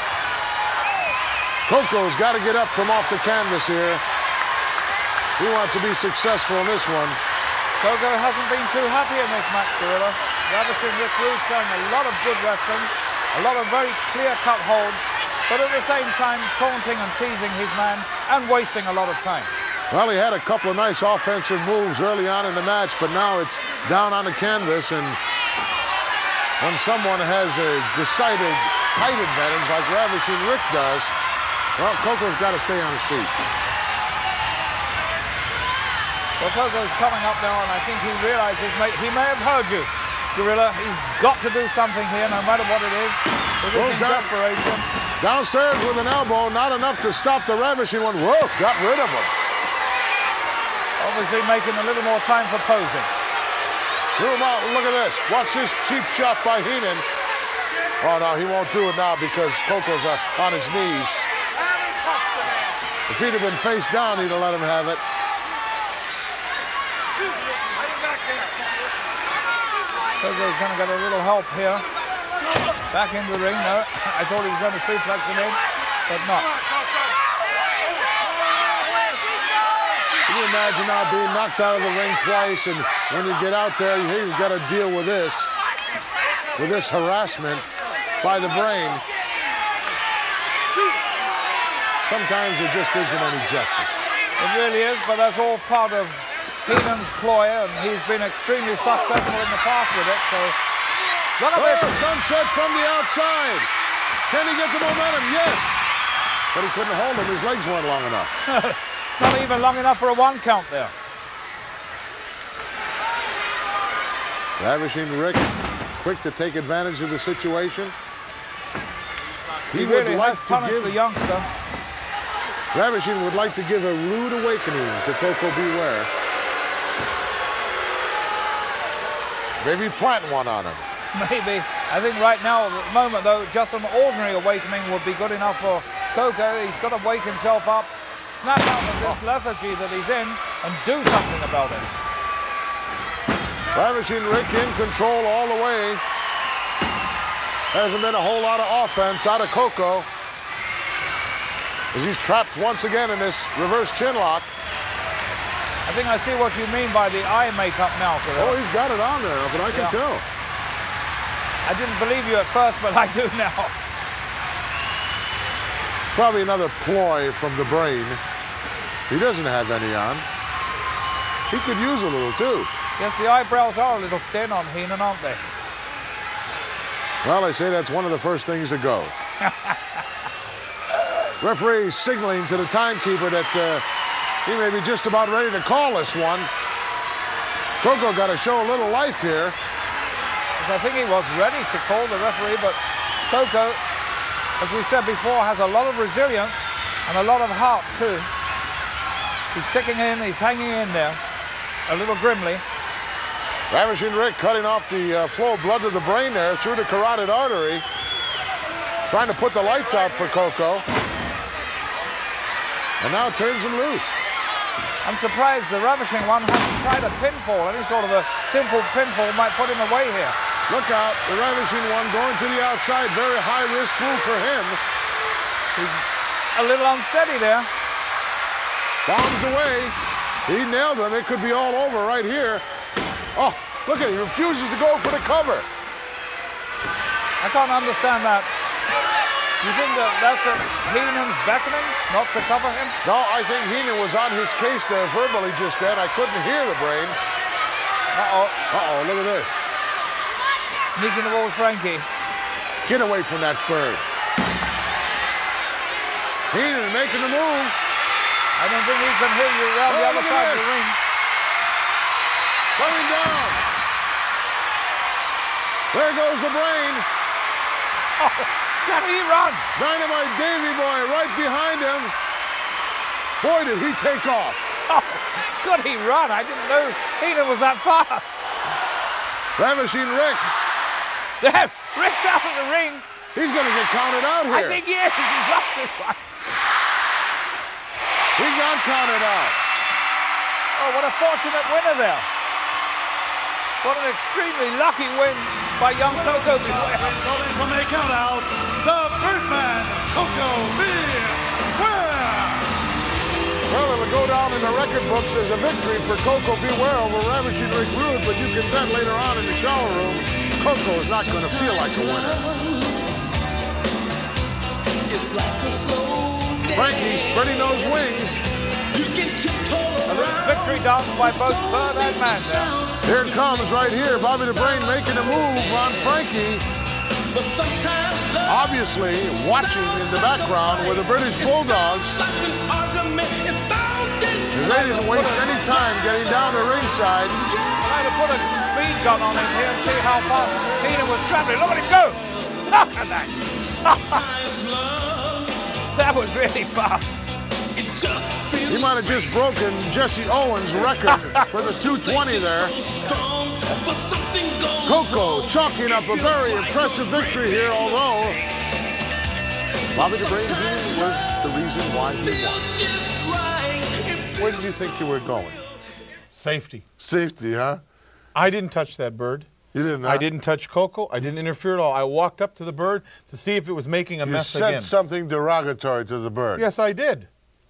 Koko's got to get up from off the canvas here. He wants to be successful in this one. Koko hasn't been too happy in this match, Gorilla. Ravishing Rick Rude showing a lot of good wrestling, a lot of very clear-cut holds, but at the same time taunting and teasing his man and wasting a lot of time. Well, he had a couple of nice offensive moves early on in the match, but now it's down on the canvas, and when someone has a decided height advantage like Ravishing Rick does, well, Koko's got to stay on his feet. Well, Koko's coming up now, and I think he realizes he may have heard you, Gorilla. He's got to do something here, no matter what it is. It is in desperation. Downstairs with an elbow, not enough to stop the Ravishing one. Whoa, got rid of him. Obviously making a little more time for posing. Threw him out. Look at this. Watch this cheap shot by Heenan. Oh, no, he won't do it now because Koko's on his knees. If he'd have been face down, he'd have let him have it. Koko's going to get a little help here. Back into the ring. No, I thought he was going to suplex him in, but not. Can you imagine now being knocked out of the ring twice, and when you get out there, you've got to deal with this harassment by the brain. Sometimes there just isn't any justice. It really is, but that's all part of Heenan's ploy, and he's been extremely successful in the past with it, so look at this. Sunset from the outside. Can he get the momentum? Yes. But he couldn't hold him. His legs weren't long enough. Not even long enough for a one count there. Ravishing Rick, quick to take advantage of the situation. He really has punished the youngster. Ravishing would like to give a rude awakening to Koko B. Ware. Maybe plant one on him. Maybe. I think right now, at the moment, though, just an ordinary awakening would be good enough for Koko. He's got to wake himself up, snap out of this lethargy that he's in, and do something about it. Ravishing Rick in control all the way. Hasn't been a whole lot of offense out of Koko, as he's trapped once again in this reverse chin lock. I think I see what you mean by the eye makeup now. Oh, he's got it on there, but I can tell. I didn't believe you at first, but I do now. Probably another ploy from the brain. He doesn't have any on. He could use a little, too. Yes, the eyebrows are a little thin on Heenan, aren't they? Well, they say that's one of the first things to go. Referee signaling to the timekeeper that he may be just about ready to call this one. Koko got to show a little life here. I think he was ready to call the referee, but Koko, as we said before, has a lot of resilience and a lot of heart too. He's sticking in, he's hanging in there, a little grimly. Ravishing Rick cutting off the flow of blood to the brain there through the carotid artery. Trying to put the lights out for Koko. And now turns him loose. I'm surprised the Ravishing One hasn't tried a pinfall. Any sort of a simple pinfall might put him away here. Look out, the Ravishing One going to the outside. Very high-risk move for him. He's a little unsteady there. Bombs away. He nailed him. It could be all over right here. Oh, look at it. He refuses to go for the cover. I can't understand that. You think that that's Heenan's beckoning not to cover him? No, I think Heenan was on his case there verbally just then. I couldn't hear the brain. Uh-oh. Uh-oh, look at this. Sneaking the ball with Frankie. Get away from that bird. Heenan making the move. I don't think he can hear you around the other side of the ring. Coming down. There goes the brain. Oh, can he run? Dynamite Davy Boy right behind him. Boy, did he take off. Oh, could he run? I didn't know Heenan was that fast. Ravishing Rick. There, Rick's out of the ring. He's going to get counted out here. I think he is. He's lost this one. He got counted out. Oh, what a fortunate winner there. What an extremely lucky win by young Koko B. Ware. Resulting from a count out, the Birdman, Koko B. Ware. Well, it'll go down in the record books as a victory for Koko B. Ware over Ravishing Rick Rude, but you can bet later on in the shower room, Koko is not going to feel like a winner. It's like a slow Frankie spreading those wings. A victory dance by both Bird and Man there. Here it comes right here. Bobby the Brain making a move on Frankie. Obviously watching in the background were the British Bulldogs. As they didn't waste any time getting down to ringside. Trying to put a speed gun on him here and see how fast Heenan was traveling. Look at him go! Look at that! That was really fast. He might have just broken Jesse Owens' record for the 220 there. Koko chalking up a very impressive victory here, although Bobby the Brain Heenan was the reason why he won. Where did you think you were going? Safety. Safety, huh? I didn't touch that bird. You didn't? I didn't touch Koko. I didn't interfere at all. I walked up to the bird to see if it was making a mess again. You said something derogatory to the bird. Yes, I did.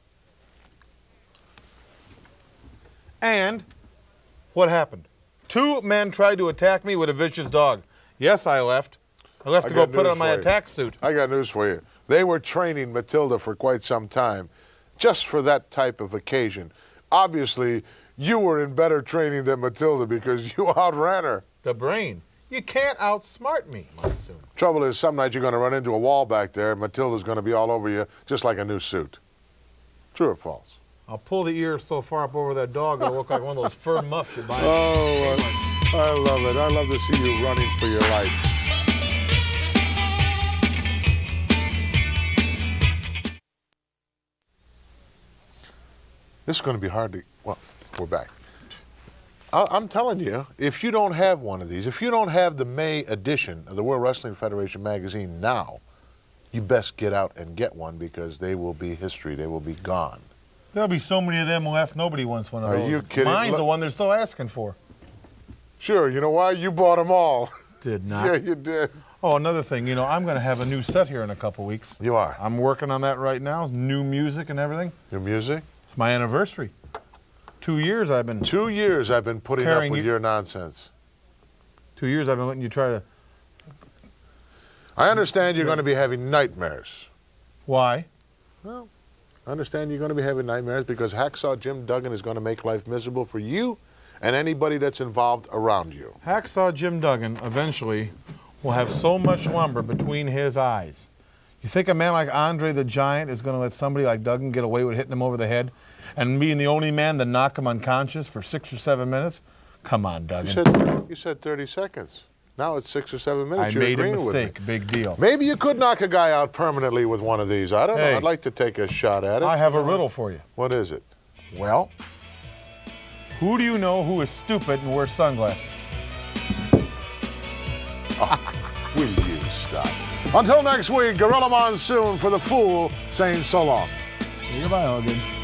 And what happened? Two men tried to attack me with a vicious dog. Yes, I left. I left to go put on my attack suit. I got news for you. They were training Matilda for quite some time, just for that type of occasion. Obviously, you were in better training than Matilda because you outran her. The Brain. You can't outsmart me, Monsoon. Trouble is, some night you're going to run into a wall back there, and Matilda's going to be all over you, just like a new suit. True or false? I'll pull the ear so far up over that dog it'll look like one of those fur muffs you buy. Oh, I love it. I love to see you running for your life. This is going to be hard to... Well, we're back. I'm telling you, if you don't have one of these, if you don't have the May edition of the World Wrestling Federation magazine now, you best get out and get one because they will be history. They will be gone. There'll be so many of them left, nobody wants one of those. Are you kidding? Mine's the one they're still asking for. Sure, you know why? You bought them all. Did not. Yeah, you did. Oh, another thing, you know, I'm going to have a new set here in a couple weeks. You are? I'm working on that right now, new music and everything. New music? It's my anniversary. 2 years I've been... 2 years I've been putting up with your nonsense. 2 years I've been letting you try to... I understand you're going to be having nightmares. Why? Well, I understand you're going to be having nightmares because Hacksaw Jim Duggan is going to make life miserable for you and anybody that's involved around you. Hacksaw Jim Duggan eventually will have so much lumber between his eyes. You think a man like Andre the Giant is going to let somebody like Duggan get away with hitting him over the head and being the only man to knock him unconscious for 6 or 7 minutes? Come on, Duggan. You said 30 seconds. Now it's 6 or 7 minutes. I made a mistake. Big deal. Maybe you could knock a guy out permanently with one of these. I don't know. I'd like to take a shot at it. I have a riddle for you. What is it? Well, who do you know who is stupid and wears sunglasses? Oh, will you stop? Until next week, Gorilla Monsoon for the Fool saying so long. Goodbye, Hogan.